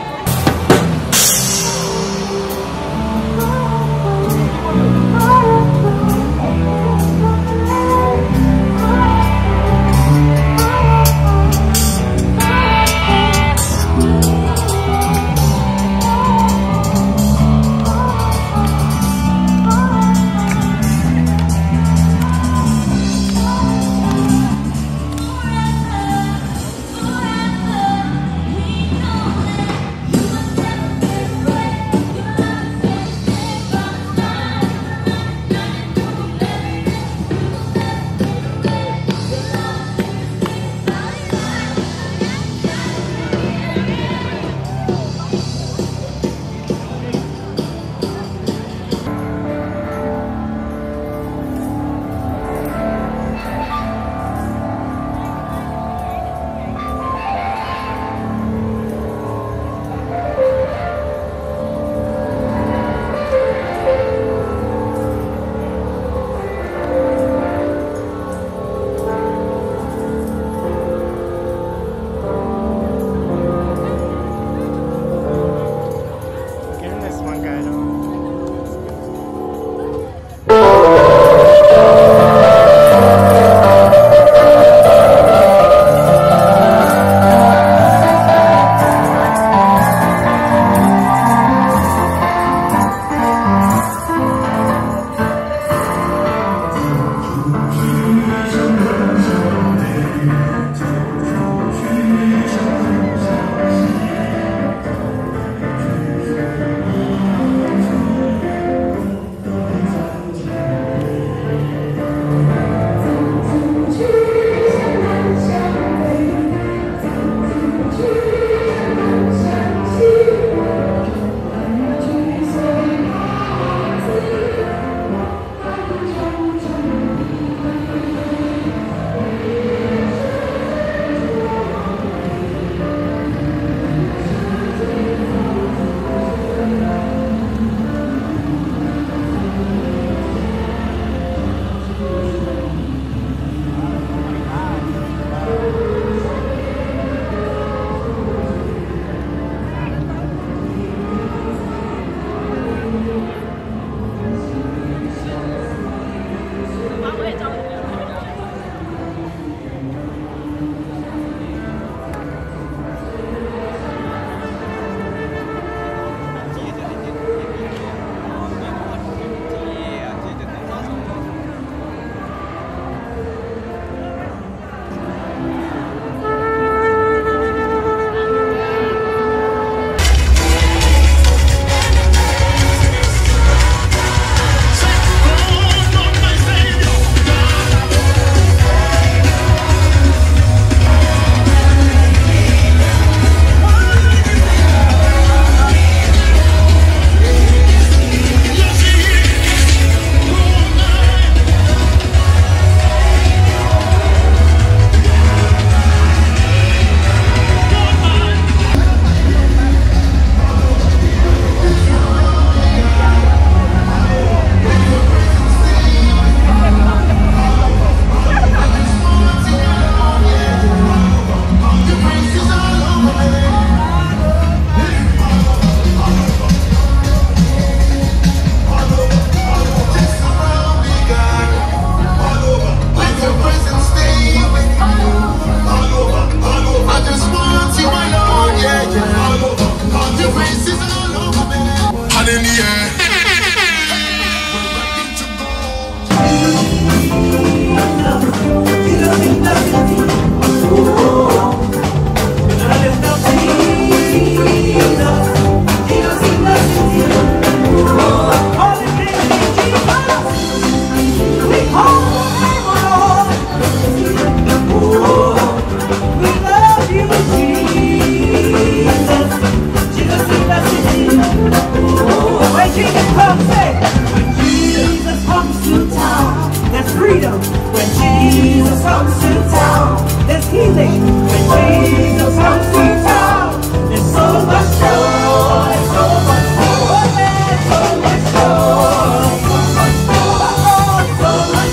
freedom. When Jesus comes to town, there's healing. When Jesus comes to town, there's so much joy, so much joy, so much joy, so much joy, so much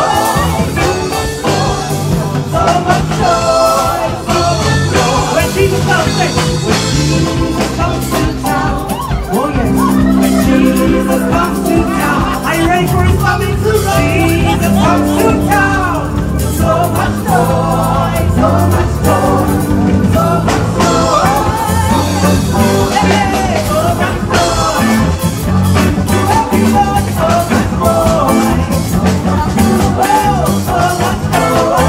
joy, so much joy, so much joy. When Jesus comes, when Jesus comes to town, oh yes, when Jesus comes to town, are you ready for his coming to Jesus comes to town, so much joy, so much joy, so much joy, hey, so much joy, everybody, so much joy, oh, so much joy,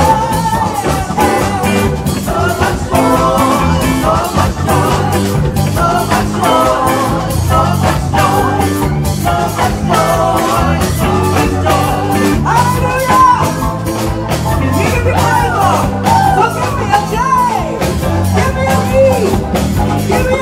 so much joy, so much joy, so much joy, so much joy, so much joy, so much joy, hallelujah. Give me the Bible, so give me a J, give me a B, give me a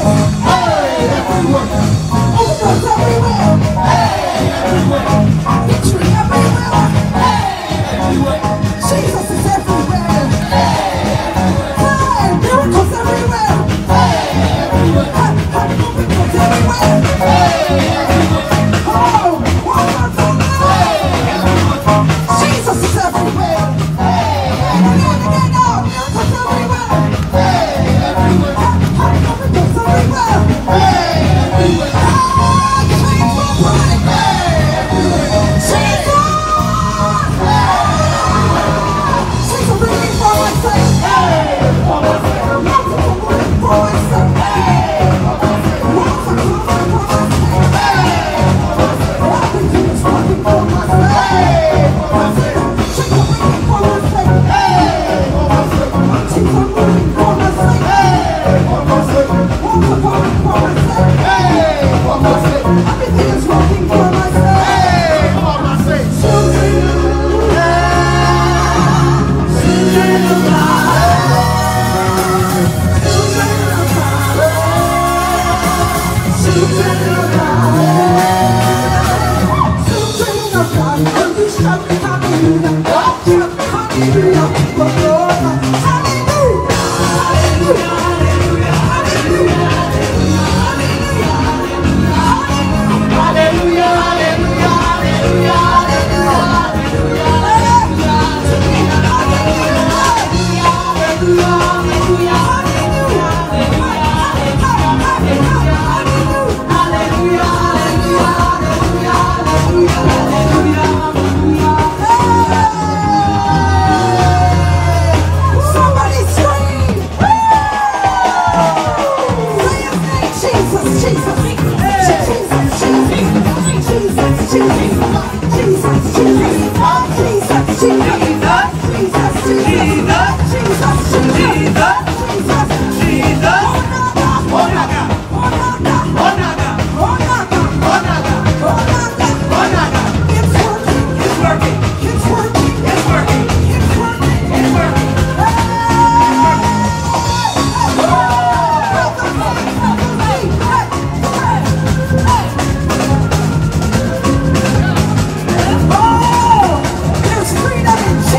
everywhere. There's freedom in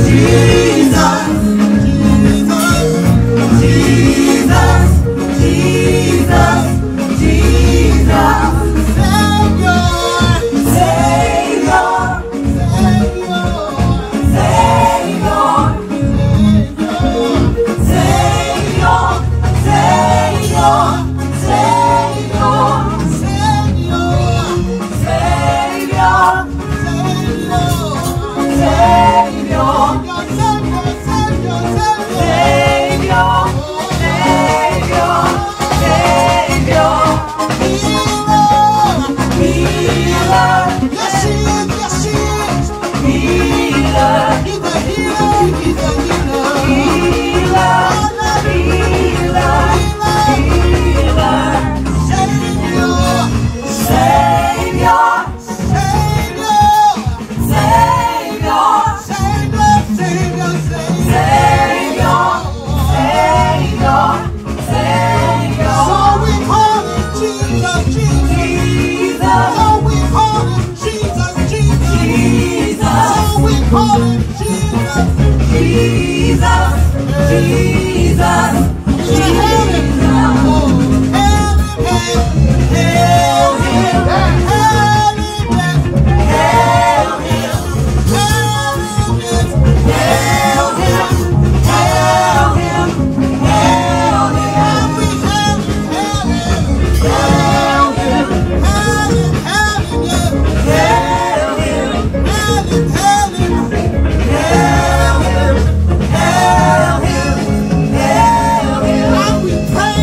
We pray.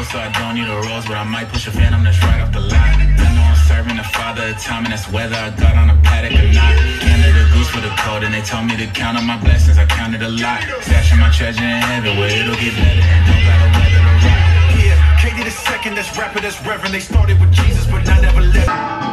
so I don't need a rose, but I might push a phantom that's right off the lot. I know I'm serving the Father of time, and that's whether I got on a paddock or not. Canada goose for the code, and they told me to count on my blessings. I counted a lot, stashing my treasure in heaven where it'll get better and don't gotta weather the rock. Yeah, Katie the second, that's rapper, that's reverend. They started with Jesus, but I never left.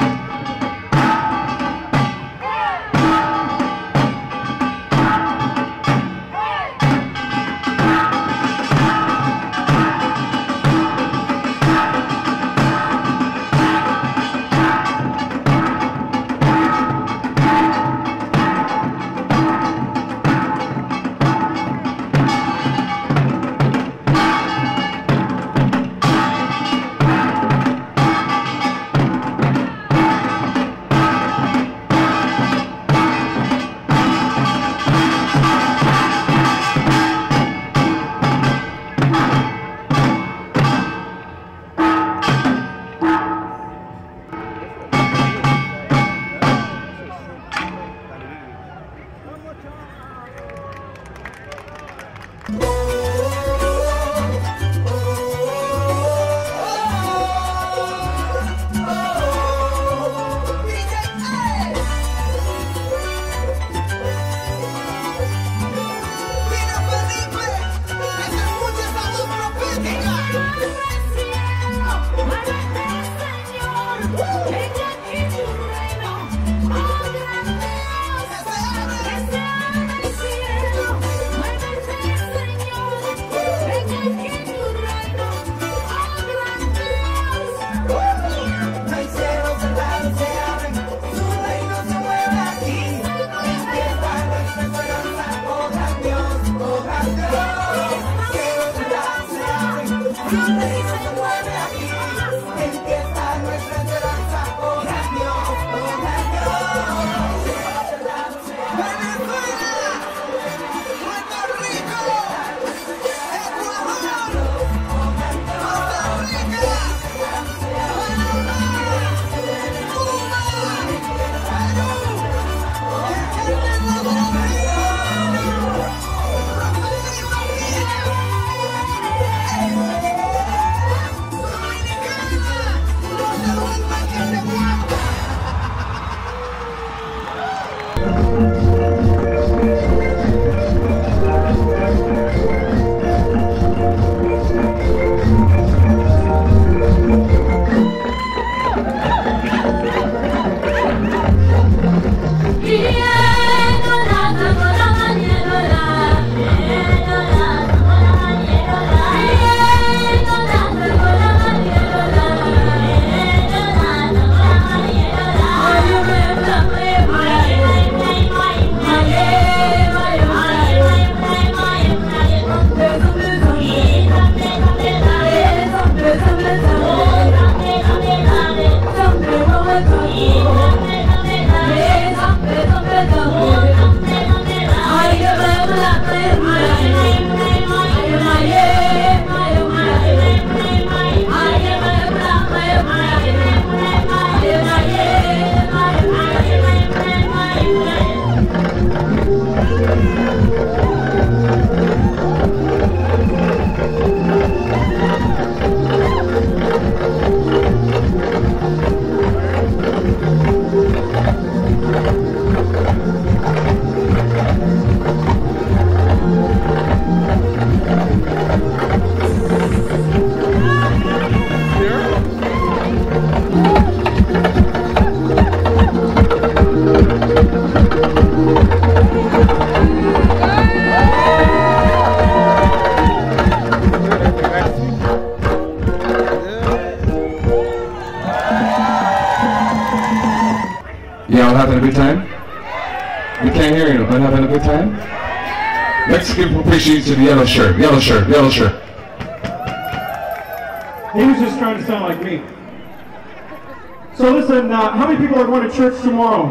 Y'all having a good time? We can't hear you, but having a good time? Let's give appreciation to the yellow shirt, yellow shirt, yellow shirt. He was just trying to sound like me. So listen, how many people are going to church tomorrow?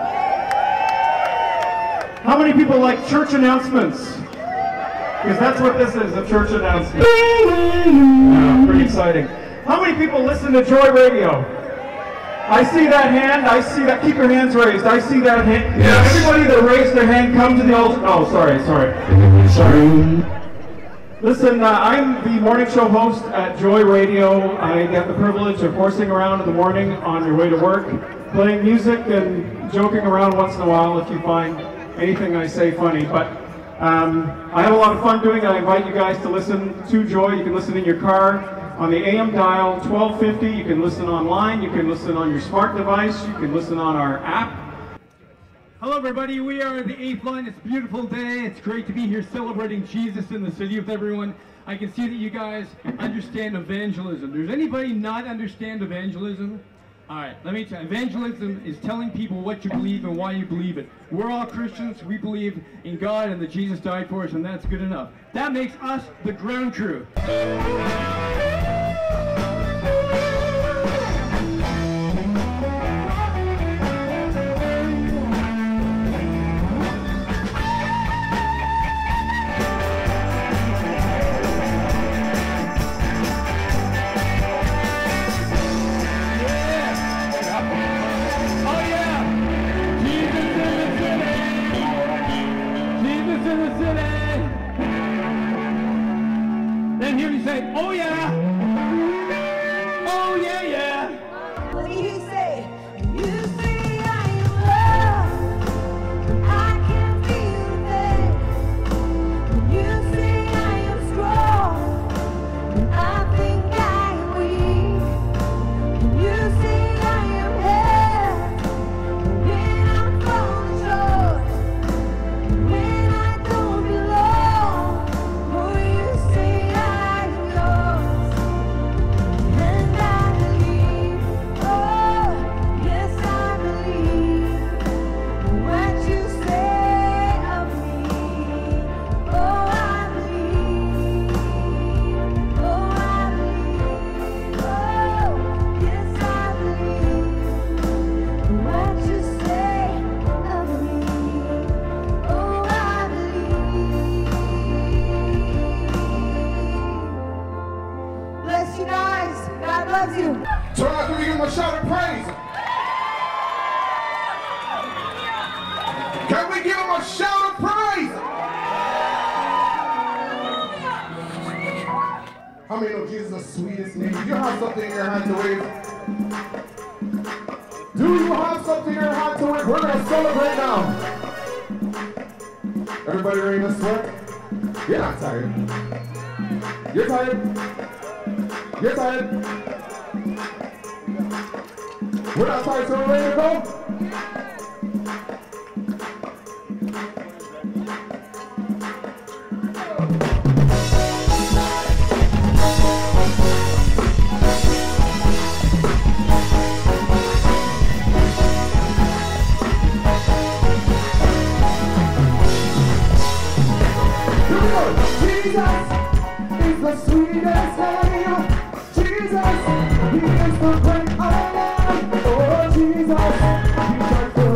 How many people like church announcements? Because that's what this is, a church announcement. Pretty exciting. How many people listen to Joy Radio? I see that hand, I see that, keep your hands raised, I see that hand. Yes. Everybody that raised their hand, come to the altar. Oh, sorry. Listen, I'm the morning show host at Joy Radio. I get the privilege of horsing around in the morning on your way to work, playing music and joking around once in a while if you find anything I say funny. But I have a lot of fun doing it. I invite you guys to listen to Joy. You can listen in your car on the AM dial 1250. You can listen online. You can listen on your smart device. You can listen on our app. Hello everybody, we are the 8th Line. It's a beautiful day. It's great to be here celebrating Jesus in the city with everyone. I can see that you guys understand evangelism. Does anybody not understand evangelism? Alright, let me tell you. Evangelism is telling people what you believe and why you believe it. We're all Christians. We believe in God and that Jesus died for us, and that's good enough. That makes us the ground crew. Then hear you say, oh yeah, oh yeah, yeah. What do you say? You say I am loved, I can feel that. You say I am strong, I think I am weak. You say I am held when I'm falling short, when I don't belong. Oh, you say I am yours, and I believe. Oh, yes, I believe what you say of me. Oh, I believe. Oh, I believe. Oh, yes, I believe what you say of me. Oh, I believe. Bless you guys. God loves you. So now can we give him a shout of praise? Can we give him a shout of praise? How many know Jesus is the sweetest name? Do you have something in your hand to wave? Do you have something in your hand to wave? We're going to celebrate now. Everybody ready to sweat? You're not tired. You're tired? You're tired? We're not tired, so we're ready to go? Here we go. Jesus is the sweetest name. Jesus, he is the great I am. Oh, Jesus, he died for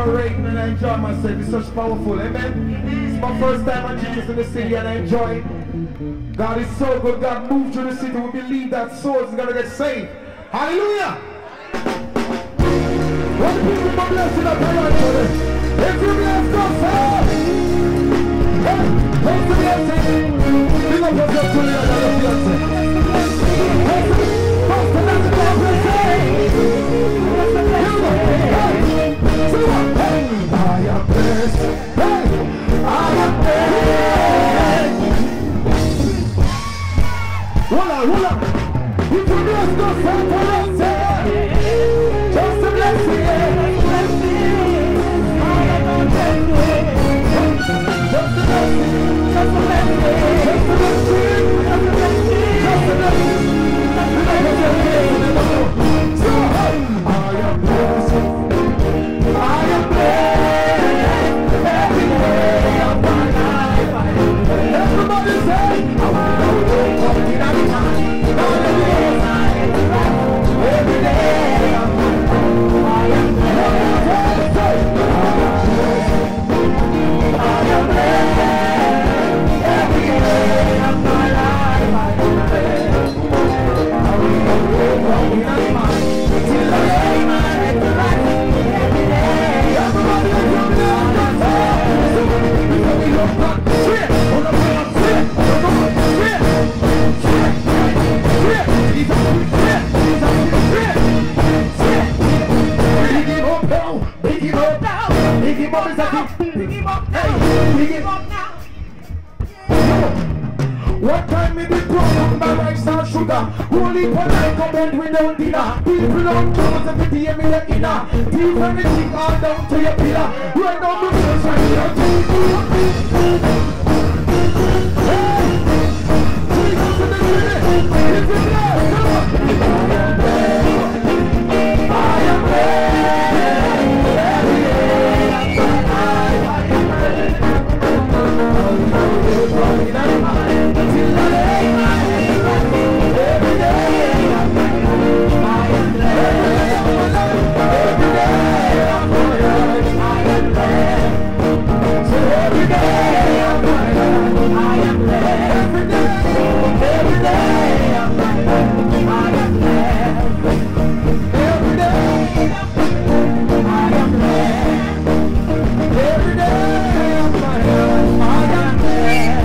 celebrating and I enjoy myself. It's such powerful, amen? It's my first time on Jesus in the city and I enjoy it. God is so good. God moved through the city. We believe that souls are going to get saved. Hallelujah! What people are blessing up here right today? If you bless God, hey, what's the blessing? Big up yourself to the other blessing. I am blessed. Hey, I am blessed. Hold on. If you bless God, say, just a blessing. Just a blessing. Just a blessing. Just a blessing. Just a blessing. I am blessed. I am blessed. Every day of my life. Everybody say, I want to wake up in a time. Every day of my life. I am blessed. I am blessed. Every day of my life. I am blessed. I will wake up in a time. Till I lay my head to rest. Every day. Everybody come down the top. Because we love God. Straight. On the ground. Straight. On the ground. Straight. Straight. Straight. Jesus. Straight. Jesus. Straight. Straight. Big him up now. Big him up now. Big him up. Big him up now. Big him up now. What time me be broken by rice and sugar? Holy for night come bed without dinner. People don't choose if it hear me the inner. Deep when me think all down to your pillar. Right now me feels right here. Hey! Jesus in the city. It's in there. Come on. I am ready. Every day of my life I am ready. Till I lay my head to rest. Every day of my life I am blessed. Every day of my life I am blessed. So every day of my life I am blessed. Every day of my life I am blessed. Every day I am blessed. Every day of my life I am blessed.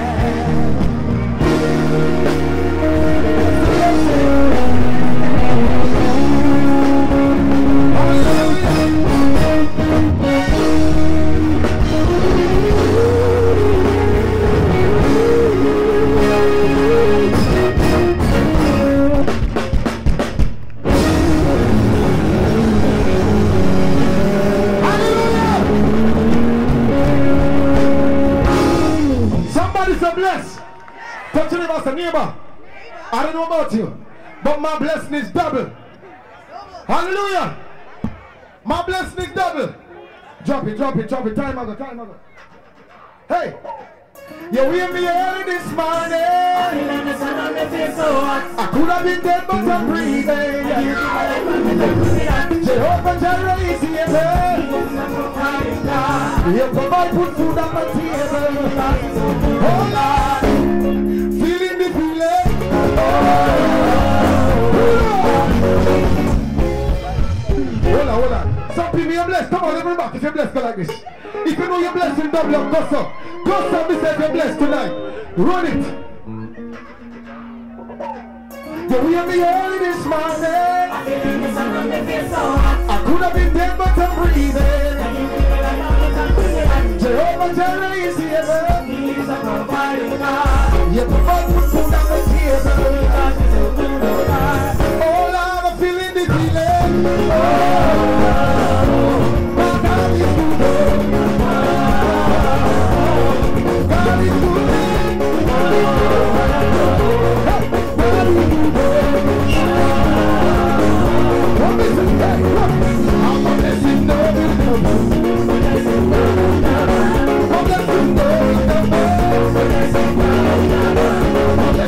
Somebody say bless. Touch your neighbor, say neighbor. I don't know about you, but my blessing is double. Hallelujah. My blessing is double. Drop it. Time ago. Hey. You hear me early this morning. I could have been dead, but I'm breathing. Jehovah Jireh is here. You provide good food on my table. Oh Lord, feeling the feeling. Hold on. Some people are blessed. Come on, let me back. If you're blessed, go like this. If you know you're blessed in double up, go so. Go so, me say you're blessed tonight. Run it. You hear me early this morning. I could have been dead, but I'm breathing. Jehovah Jireh is here. He's a provider God. You provide good food on the table. Oh Lord, I'm feeling the feeling. My God is good. God is good. God is good. What is it? I'm a blessing, no.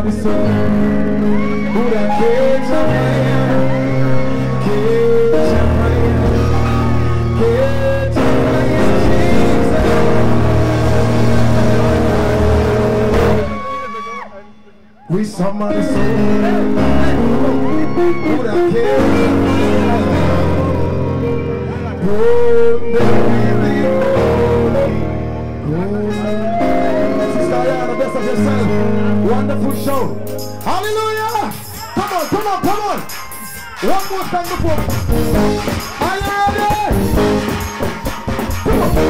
somebody so who that catch a fire, catch a fire, catch a fire, Jesus. We somebody so who that catch a fire. Wonderful show. Hallelujah! Come on, come on, come on! One more time before. Are you ready? Come on.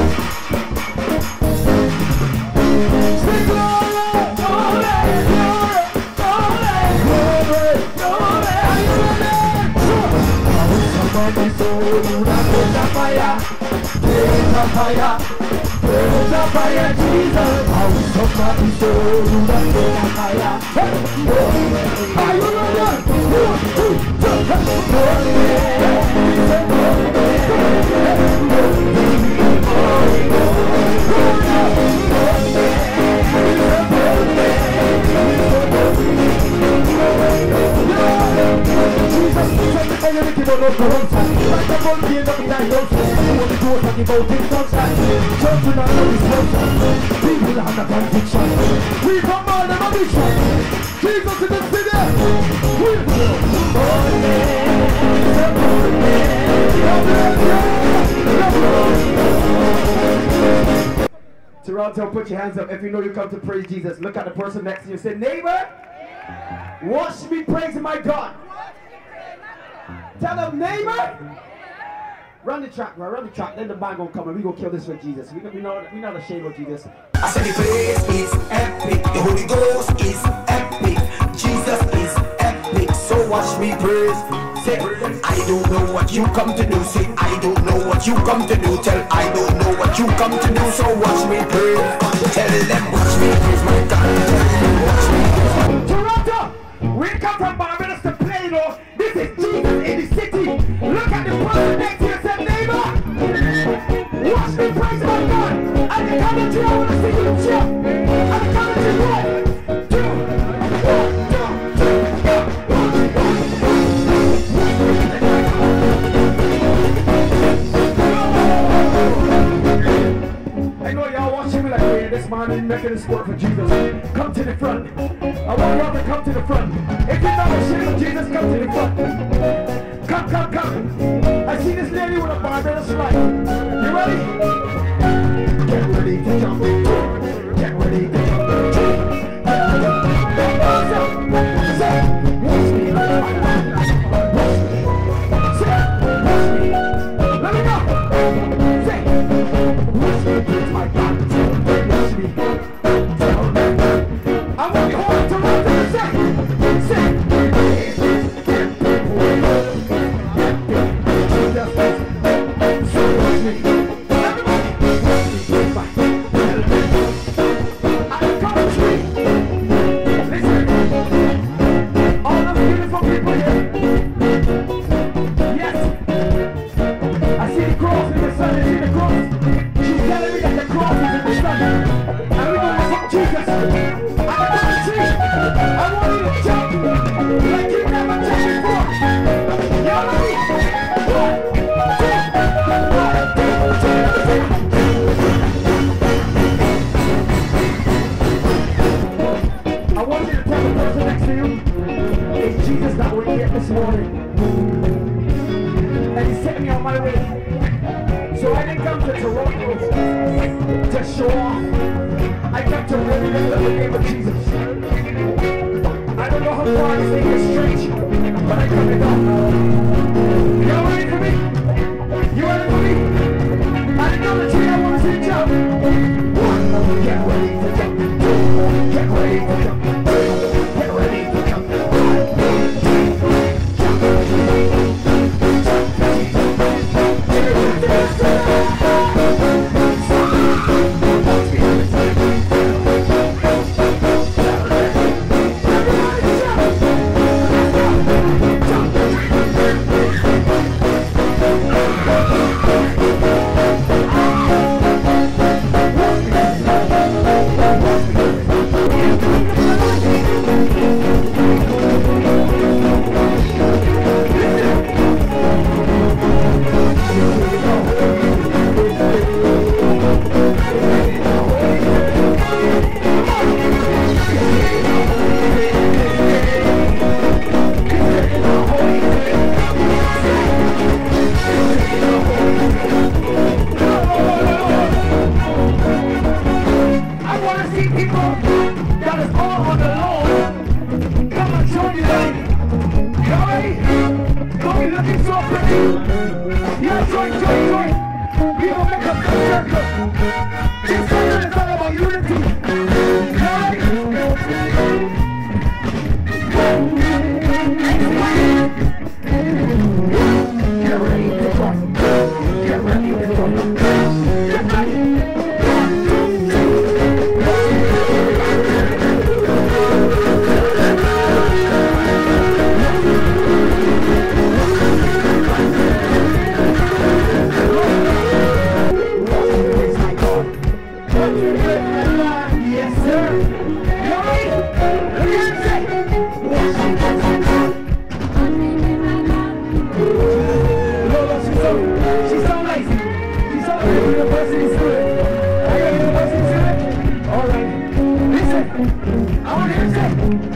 Sing glory, glory, glory, glory, glory, glory. Are you ready? Somebody soul, catch a fire, catch a fire. Catch a fire, Jesus. How somebody soul, catch a fire. Are you ready? 'Toronto, put your hands up if you know you come to praise Jesus. Look at the person next to you. Say, neighbor, watch me praising my God. Tell them, neighbor, run the track, bro. Run the track. Then the band gonna come and we gonna kill this for Jesus. We not ashamed of Jesus. I said the praise is epic. The Holy Ghost is epic. Jesus is epic. So watch me praise. Say, I don't know what you come to do. Say, I don't know what you come to do. Tell, I don't know what you come to do. So watch me praise. Tell them, watch me praise my God. Watch me praise. Toronto, we come from Barbados to play, Lord. This is Jesus in the city. Look at the person next to you and say, neighbor, watch me praise my God. At the count of 3, I want to see you jump. At the count of 3, 1, 2, 1, 2, 3. I know y'all watching me like, yeah, this man is making this work for Jesus. Come to the front. I want y'all to come to the front. If you're not ashamed of Jesus, come to the front. Come, come, come. I see this lady with a Barbados flag. You ready? Get ready to jump. Get ready to jump. Watch me. Let me go. Say, watch me, please, my God. Watch me. I want you all to run to the say. looking so pretty. Yeah, join. We gonna make a big circle. This circle is all about unity. Get ready to talk. Get ready to talk. Get ready. Yes, sir. You ready? What you say? She's so nice. She's so nice. University student. Are you a university student? All right. Listen. I want to hear you say.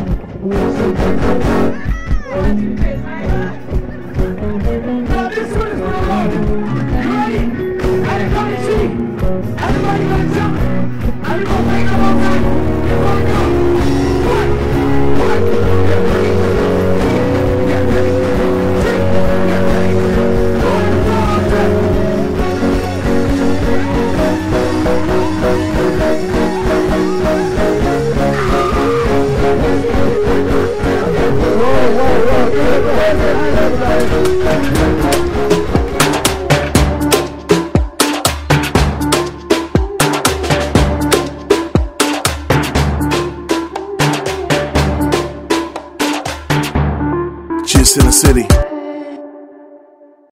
Now this one is for the Lord. You ready? Everybody see. Everybody gonna jump. And we're gonna make them all right. You're gonna go. One. Get ready. Get ready. Get ready. Just in the city.